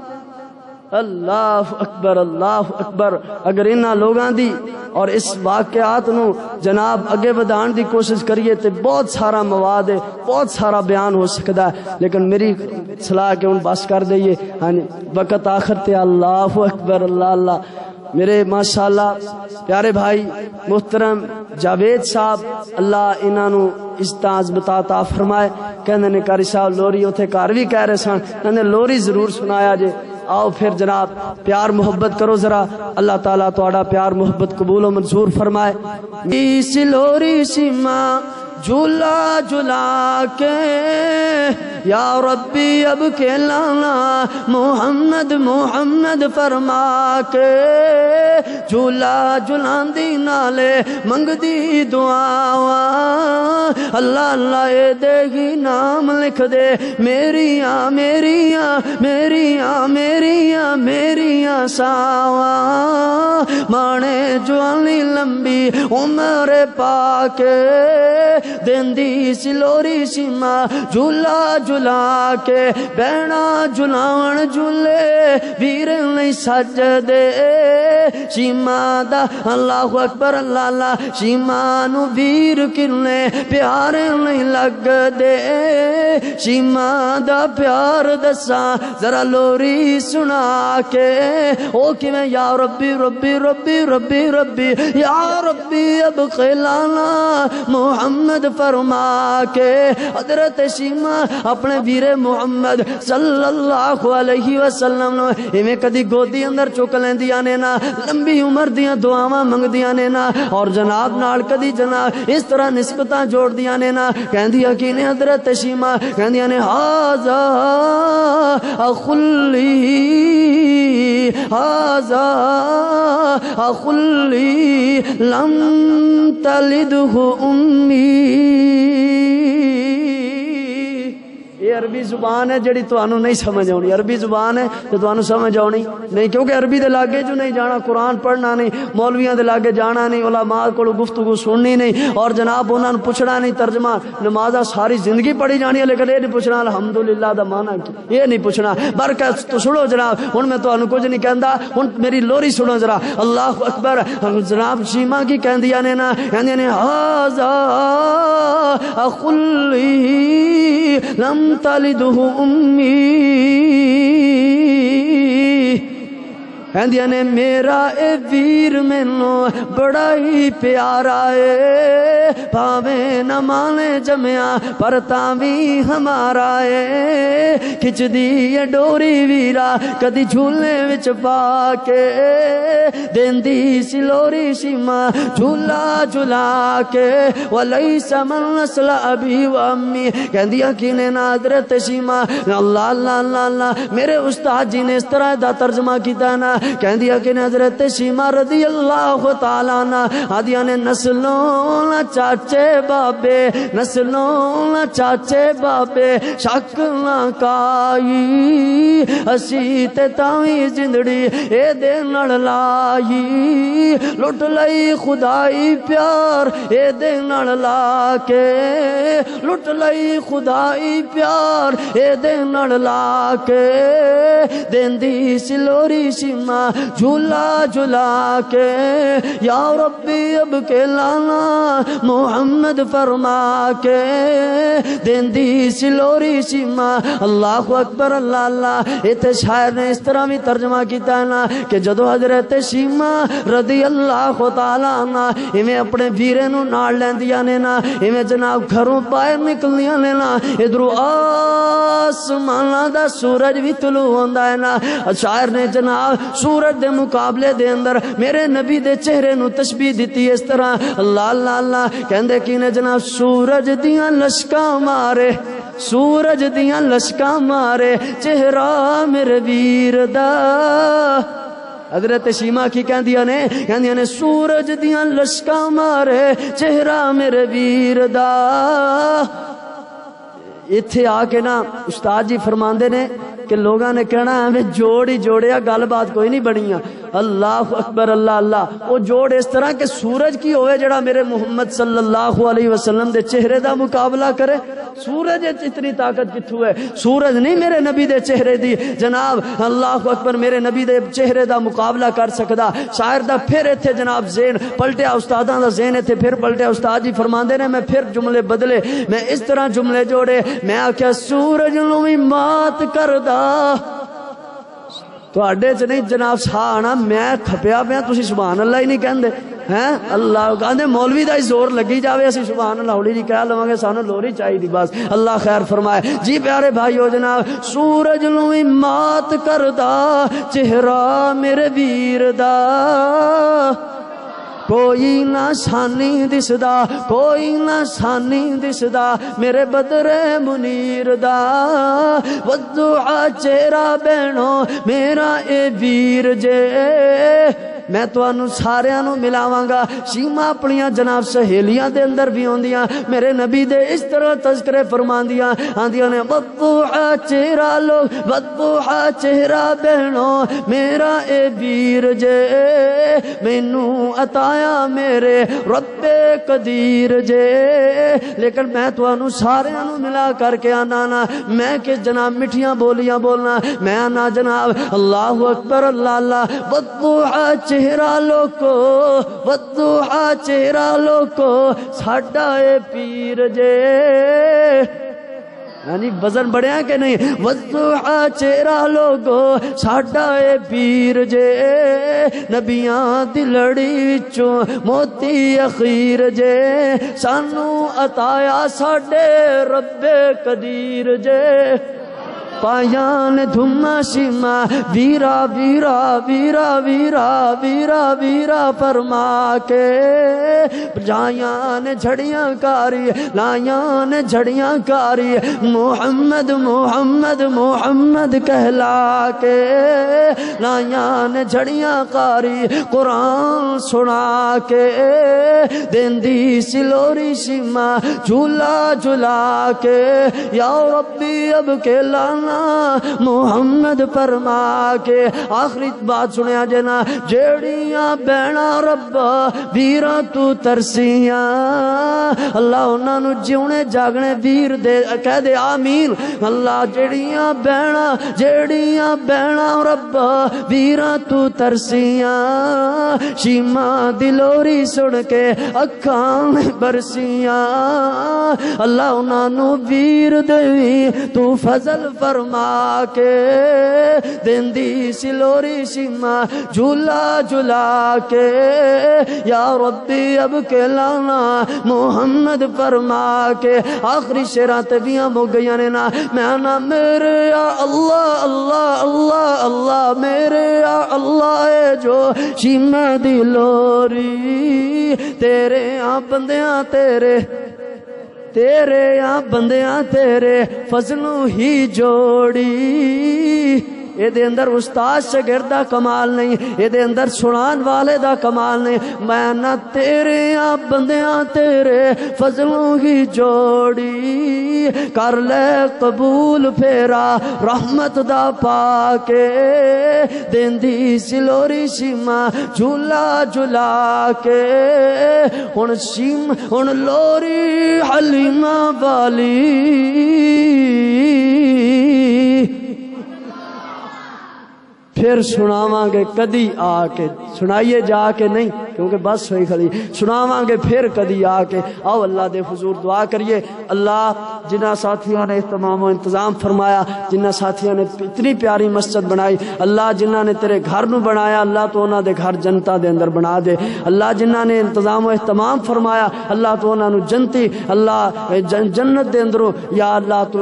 اللہ اکبر اگر انہاں لوگاں دی اور اس واقعات نو جناب اگے ودان دی کوشش کریے تے بہت سارا مواد ہے بہت سارا بیان ہو سکتا ہے لیکن میری صلاح کہ ان بس کر دئیے وقت آخر تے اللہ اکبر اللہ میرے ماشاءاللہ پیارے بھائی محترم جاوید صاحب اللہ انہاں نو استاز بتاتا فرمائے کہنے نے کاری صاحب لوری ہوتے کار بھی کہہ رہے سن کہنے لوری ضرور سنایا جے آؤ پھر جناب پیار محبت کرو ذرا اللہ تعالیٰ توڑا پیار محبت قبول و منظور فرمائے اس لوری سی ماں جھولا جھلا کے یا ربی اب کھلانا محمد فرما کے جھولا جھلان دی نالے منگ دی دعا اللہ اللہ اے دے گی نام لکھ دے میریاں ساوا مانے جوانی لمبی عمر پاکے دیندی سلوری سیما جھولا جھلا کے بہنا جھلاون جھولے ویر نہیں سج دے سیما دا اللہ اکبر اللہ سیما نو ویر کنے پیار نہیں لگ دے سیما دا پیار دسا ذرا لوری سنا کے او کی میں یا ربی ربی ربی ربی ربی یا ربی اب خلانا محمد محمد فرما کے حضرت شیما اپنے ویر محمد صلی اللہ علیہ وسلم ایویں کدی گودی اندر چک لیندیاں نے نا، لمبی عمر دیاں دعاواں منگدیاں نے نا، اور جناب نال کدی جناب اس طرح نسبتاں جوڑ دیاں نے نا، کہندیاں کی نے حضرت شیما کہندیاں نے ھذا اخلی ھذا اخلی لم تلدہ امی۔ یہ عربی زبان ہے جڑی تانوں نہیں سمجھ آنی، عربی زبان ہے تو تانوں سمجھ آنی نہیں، کیونکہ عربی دے لاگے جو نہیں جانا، قرآن پڑھنا نہیں، مولویاں دے لاگے جانا نہیں، علماء کو گفتگو سننی نہیں، اور جناب انہاں نوں پوچھنا نہیں ترجمہ، نمازاں ساری زندگی پڑھی جانی ہے لیکن یہ نہیں پوچھنا الحمدللہ دا معنی کی، یہ نہیں پوچھنا۔ برکت تو سنو جناب، ہن میں تانوں کچھ نہیں کہندا، ہن میری لوری سنو ذرا، اللہ اکبر۔ جناب شیما کی کہندیاں نے نا، کہندیاں نے ھذا اخلی لم تلدہ امی، کہندیاں نے میرا اے ویر مینوں بڑا ہی پیارا اے، پاویں نہ مانے جمیا پر تاں وی ہمارا اے، کھچ دی اے ڈوری ویرا کدی جھولے وچ پا کے، دیندی سی لوری شیما جھولا جھلا کے، ولیس من نسل ابی و امی۔ کہندیاں کی نے نا حضرت شیما اللہ اللہ اللہ اللہ، میرے استاد جی نے اس طرح دا ترجمہ کیتا نا، کہندیا کہ حضرت شیما رضی اللہ تعالیٰ عنہ آدیا نے نسلوں نہ چاچے بابے، نسلوں نہ چاچے بابے، شک نہ کائی اسی تے تاوی زندڑی اے دے نڑ لائی، لٹ لئی خدائی پیار اے دے نڑ لا کے، لٹ لئی خدائی پیار اے دے نڑ لا کے، دیندی سلوری شیما جھولا جھلا کے، یا ربی اب کے لانا محمد فرما کے، دیندی سلوری شیما۔ اللہ اکبر اللہ اللہ۔ ایتھے شاعر نے اس طرح بھی ترجمہ کیتا ہے نا کہ جدو حضرت شیما رضی اللہ تعالیٰ عنہ ایویں اپنے ویرے نو نال لیندیاں نے نا، ایویں جناب گھروں باہر نکلدیاں نے نا، ادھروں آسماناں دا سورج بھی طلوع ہوندا ہے نا، شاعر نے جناب سورج دے مقابلے دے اندر میرے نبی دے چہرے نو تشبیہ دیتی اس طرح، اللہ اللہ اللہ۔ کہندے کی نے جناب سورج دیاں لشکاں مارے، سورج دیاں لشکاں مارے چہرہ میرے ویر دا۔ حضرت شیما کی کہندیاں نے سورج دیاں لشکاں مارے چہرہ میرے ویر دا۔ اتھے آ کے نا استاد جی فرماندے نے کہ لوگاں نے کہنا ہے جوڑ ہی جوڑیا، گل بات کوئی نہیں بنیاں۔ اللہ اکبر اللہ اللہ۔ وہ جوڑ اس طرح کہ سورج کی ہوئے جڑا میرے محمد صلی اللہ علیہ وسلم دے چہرے دا مقابلہ کرے۔ سورج اتنی طاقت کتھوں ہے؟ سورج نہیں میرے نبی دے چہرے دی جناب اللہ اکبر میرے نبی دے چہرے دا مقابلہ کر سکدا۔ شاعر دا پھر ایتھے جناب ذہن پلٹیا، استاداں دا ذہن ایتھے پھر پلٹیا۔ استاد جی فرماندے نے میں پھر جملے بدلے، میں اس طرح جملے جوڑے، میں آکھیا سورج نو بھی مات کردا تو اڈے چ نہیں جناب سا آنا، میں کھپیا پیا تسی سبحان اللہ ہی نہیں کہندے ہیں۔ اللہ کہندے مولوی دا ہی زور لگی جاوے اسی سبحان اللہ ہولی نہیں کہہ لواں گے، سانو لوری چاہیے دی بس۔ اللہ خیر فرمائے جی پیارے بھائیو جناب، سورج نو ہی مات کردا چہرہ میرے ویر دا، کوئی نہ سانی دسدا، کوئی نہ سانی دسدا میرے بدر منیر دا، والضحا چہرہ بہنو میرا اے ویر جے۔ میں تو انو سارے انو ملاواں گا، شیما اپنیاں جناب سہیلیاں دے اندر بھی ہوندیاں میرے نبی دے اس طرح تذکرے فرماندیاں، آندیاں نے والضحا چہرہ لوگ، والضحا چہرہ بہنو میرا اے ویر جے، مینوں عطایا میرے رب قدیر جے۔ لیکن میں تو انو سارے انو ملا کر کے آنا نا، میں کہ جناب مٹھیاں بولیاں بولنا، میں آنا جناب اللہ اکبر اللہ اللہ۔ والضحا چہرہ لوکو، والضحا چہرہ لوکو ساڈا اے پیر جے، یعنی وزن بڑھیا کہ نہیں؟ والضحا چہرہ لوگو ساڈا اے پیر جے نبیاں دی لڑی وچوں موتی اخیر جے سانو عطایا ساڈے رب قدیر جے پایان دھما شیما ویرا ویرا ویرا ویرا ویرا ویرا فرما کے جایان جھڑیاں کاری لایان جھڑیاں کاری محمد محمد محمد کہلا کے لایان جھڑیاں کاری قرآن سنا کے دیندی سلوری شیما جھولا جھلا کے یا ربی اب کے لانا محمد فرما کے آخری بات سنیا جنا جیڑیاں بہنا رب ویراں تو ترسیاں اللہ انہاں نو جیونے جاگنے ویر دے کہہ دے آمین اللہ جیڑیاں بہنا رب ویراں تو ترسیاں شیما دلوری سن کے اکھاں برسیاں اللہ انہاں نو ویر دے تو فضل فرما کے دیندی سلوری شیما جھولا جھلا کے یا ربی اب کے لانا محمد فرما کے آخری شیران تبیاں مو گئیاں نے نا میں نا میرے یا اللہ اللہ اللہ اللہ میرے یا اللہ اے جو شیما دی لوری تیرے بندیاں تیرے بندیاں تیرے فضلوں ہی جوڑی اے دے اندر استاد شاگرد دا کمال نہیں اے دے اندر سنان والے دا کمال نہیں میں نہ تیرے بندیاں تیرے فضلوں ہی جوڑی کر لے قبول پھیرا رحمت دا پاکے دیندی سلوری شیما جھولا جھلا کے ہن لوری حلیمہ والی پھر سناواں گے کدی آ کے سنائیے جا کے نہیں کیونکہ بس ہوئی کھڑی سناواں گے پھر کدی آ کے آؤ اللہ دے حضور دعا کریے اللہ جنہ ساتھیوں نے اہتمام و انتظام فرمایا جنہ ساتھیوں نے اتنی پیاری مسجد بنائی اللہ جنہ نے تیرے گھر نو بنایا اللہ تو انہاں دے گھر جنتا دے اندر بنا دے اللہ جنہ نے انتظام و اہتمام فرمایا اللہ تو انہاں نو جنتی اللہ جنت دے اندروں یا اللہ تو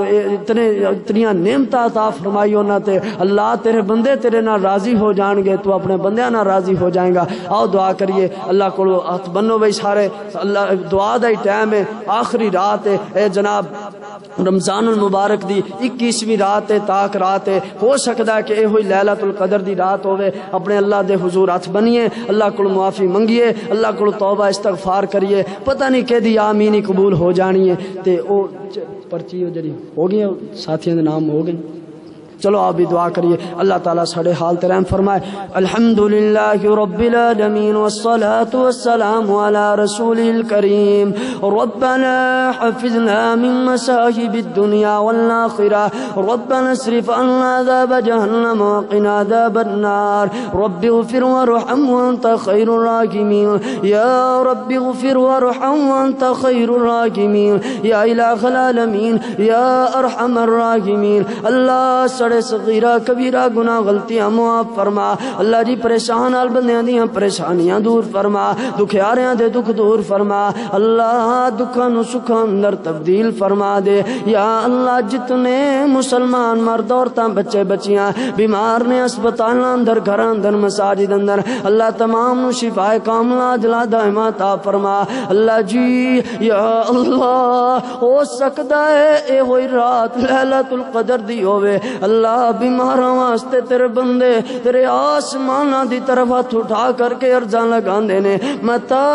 اتنیاں نعمتاں عطا فرمائی انہاں تے اللہ تیرے بندے تیرے نہ راضی ہو جان گے تو اپنے بندیاں نہ راضی ہو جائیں گا آؤ دعا کریے اللہ کو ہاتھ بنو بھائی سارے اللہ دعا دا ہی ٹائم ہے آخری رات ہے اے جناب رمضان المبارک دی 21ویں رات ہے تاک رات ہے ہو سکتا ہے کہ اے ہوئی لیلۃ القدر دی رات ہوئے اپنے اللہ دے حضور ہاتھ بنیے اللہ کو معافی منگیے اللہ کو توبہ استغفار کریے پتہ نہیں کہ دی آمینی قبول ہو جانی ہے تے او پرچی جڑی ہو گئی ساتھیاں دے نام ہو گئے چلو آپ بھی دعا کریے اللہ تعالیٰ ساڑے حال ترحم فرمائے الحمدللہ رب العالمین والصلاة والسلام على رسول الكریم ربنا حفظنا من مصائب الدنيا والآخرة ربنا اصرف عنا عذاب جهنم وقنا عذاب النار رب اغفر وارحم وانت خير الراحمين يا رب اغفر وارحم وانت خير الراحمين يا الہ العالمین یا ارحم الراحمین اللہ سڑے صغیرہ کبیرہ گناہ غلطیاں معاف فرما اللہ جی پریشان آل بندیاں دیاں پریشانیاں دور فرما دکھیاریاں دے دکھ دور فرما اللہ دکھاں نو سکھاں اندر تبدیل فرما دے یا اللہ جتنے مسلمان مرد عورتاں بچے بچیاں بیمار نے اسپتالاں اندر گھراں اندر مساجد اندر اللہ تمام نو شفاء کاملہ عاجلہ دائمہ عطا فرما اللہ جی یا اللہ ہو سکتا ہے اے ہوئی رات لیلۃ القدر دی ہوئے اللہ بیماراں واسطے تیرے بندے تیرے آسمانہ دی طرف ہاتھ اٹھا کر کے ارزاں لگان دینے متا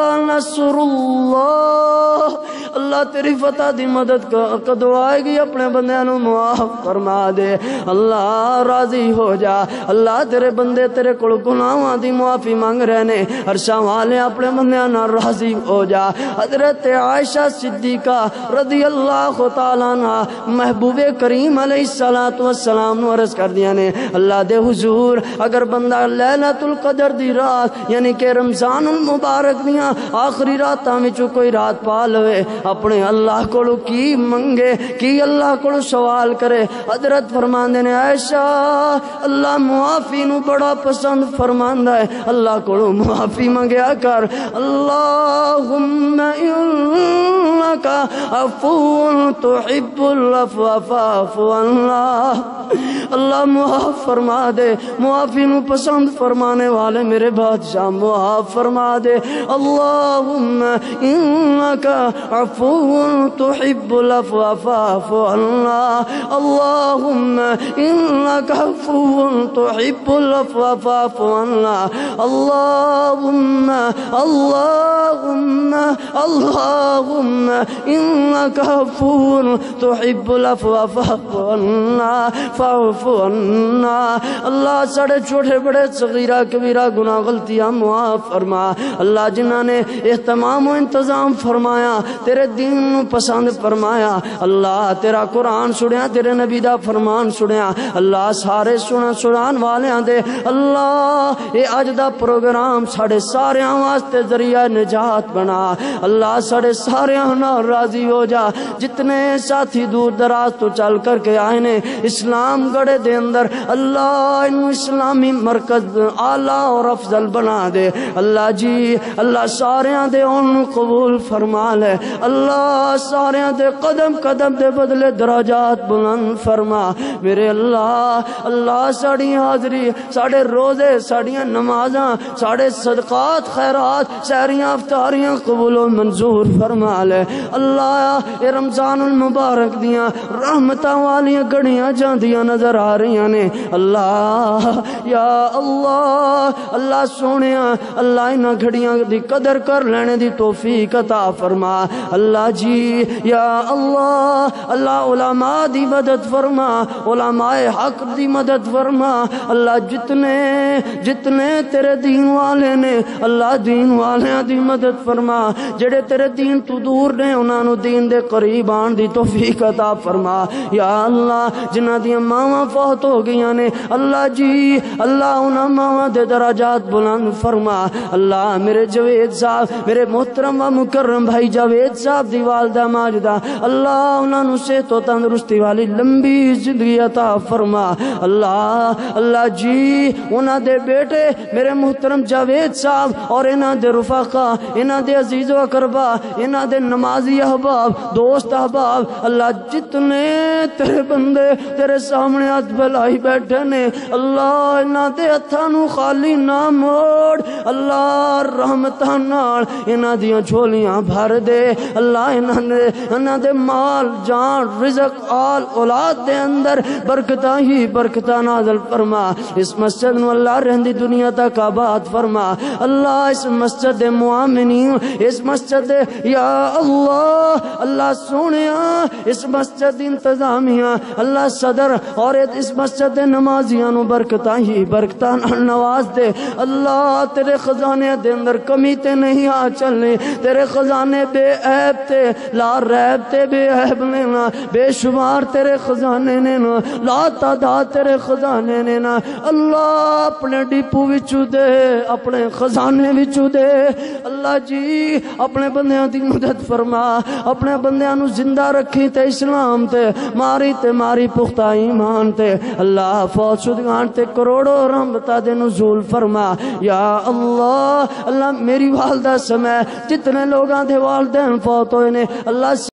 نصر اللہ اللہ تیری فتح دی مدد کدو آئے گی اپنے بندیاں نو معاف فرما دے اللہ راضی ہو جا اللہ تیرے بندے تیرے کول گناہاں دی معافی مانگ رہے نے عرشاں والے اپنے بندیاں نال راضی ہو جا حضرت عائشہ صدیقہ رضی اللہ تعالیٰ عنہ محبوب کریم علیہ السلام نو عرض کر دیا نے اللہ دے حضور اگر بندہ لیلۃ القدر دی رات یعنی کہ رمضان المبارک دیاں آخری راتاں وچوں کوئی رات پا لوے اپنے اللہ کو کی منگے کی اللہ کو سوال کرے. حضرت فرماندے نے عائشہ اللہ معافی نو بڑا پسند فرماندا ہے, اللہ کو معافی منگیا کر. اللہم انک عفو تحب العفو فاعف عنا. اللہ معاف فرما دے, معافی نو پسند فرمانے والے میرے بادشاہ معاف فرما دے. اللہم انک عفو تحب العفو فاعف عنا. اللہم انک عفو تحب العفو فاعف عنا. اللہم اللہم اللہم انک عفو تحب العفو فاعف عنا فاعف عنا. اللہ ساڑھے چھوٹے بڑے صغیرہ کبیرہ گناہ غلطیاں معاف فرما. اللہ جنہاں نے اہتمام و انتظام فرمایا تیرے دین پسند فرمایا, اللہ تیرا قرآن سنیا تیرے نبی دا فرمان سنیا, اللہ سارے سنان والیاں دے اللہ اے اج دا پروگرام ساڑھے سارے واسطے ذریعہ نجات بنا. اللہ ساڑھے سارے نال راضی ہو جا. جتنے ساتھی دور دراز تو چل کر کے آئے نے اسلام گڑے دے اندر اللہ انہوں اسلامی مرکز اعلیٰ اور افضل بنا دے. اللہ جی اللہ ساریاں دے ان قبول فرما لے. اللہ ساریاں دے قدم قدم دے بدلے درجات بلند فرما. میرے اللہ اللہ ساڑی حاضری ساڑے روزے ساڑیاں نمازاں ساڑے صدقات خیرات سہریاں افطاریاں قبول و منظور فرما لے. اللہ اے رمضان المبارک دیاں رحمتاں والیاں گھڑیاں جاندیاں نظر آ رہی نے. اللہ یا اللہ اللہ سونیا اللہ انہاں گھڑیاں دی قدر کر لینے دی توفیق عطا فرما. اللہ جی یا اللہ اللہ علماء دی مدد فرما, علماء حق دی مدد فرما. اللہ جتنے تیرے دین والے نے اللہ دین والے دی مدد فرما. جڑے تیرے دین تو دور نے انہاں نو دین دے قریب آن دی توفیق عطا فرما. یا اللہ جنہاں دی ماواں فوت ہو گئیاں نے اللہ جی اللہ انہاں ماواں دے درجات بلند فرما. اللہ میرے جاوید صاحب میرے محترم و مکرم بھائی جاوید صاحب دی والدہ ماجدہ اللہ انہاں نو صحت و تندرستی والی لمبی زندگی عطا فرما. اللہ جی انہاں دے بیٹے میرے محترم جاوید صاحب اور انہاں دے رفقا انہاں دے عزیز و اقربا انہاں دے نمازی احباب دوست احباب اللہ جتنے تیرے بندے تیرے سامنے ہاتھ بلائی بیٹھے نے اللہ انہاں دے ہتھاں نو خالی نہ موڑ. اللہ رحمتاں نال انہاں دیاں جھولیاں بھر دے. اللہ انہاں دے مال جان رزق آل اولاد دے اندر برکتاں ہی برکتاں نازل فرما. اس مسجد نو اللہ رہندی دنیا تک آباد فرما. اللہ اس مسجد دے معامنین اس مسجد دے یا اللہ سونیا اس مسجد انتظامیہ اللہ صدر اور اس مسجد دے نمازیاں نو برکتاں ہی برکتاں نواز دے. اللہ تیرے خزانے دے اندر کمی تے نہیں آ چلنے. تیرے خزانے بے عیب تے لا ریب تے بے عیب نے نا بے شمار تیرے خزانے نے نا لا تعداد تیرے خزانے نے نا. اللہ اپنے ڈیپو وچوں دے اپنے خزانے وچوں دے. اللہ جی اپنے بندیاں دی مدد فرما. اپنے بندیاں نو زندہ رکھی تے اسلام تے ماری پختہ ایمان تے. اللہ فوت شدگان تے کروڑوں رحمتاں دے نزول فرما. یا اللہ اللہ میری والدہ سمیت جتنے لوگاں دے والدین فوت ہوئے نے اللہ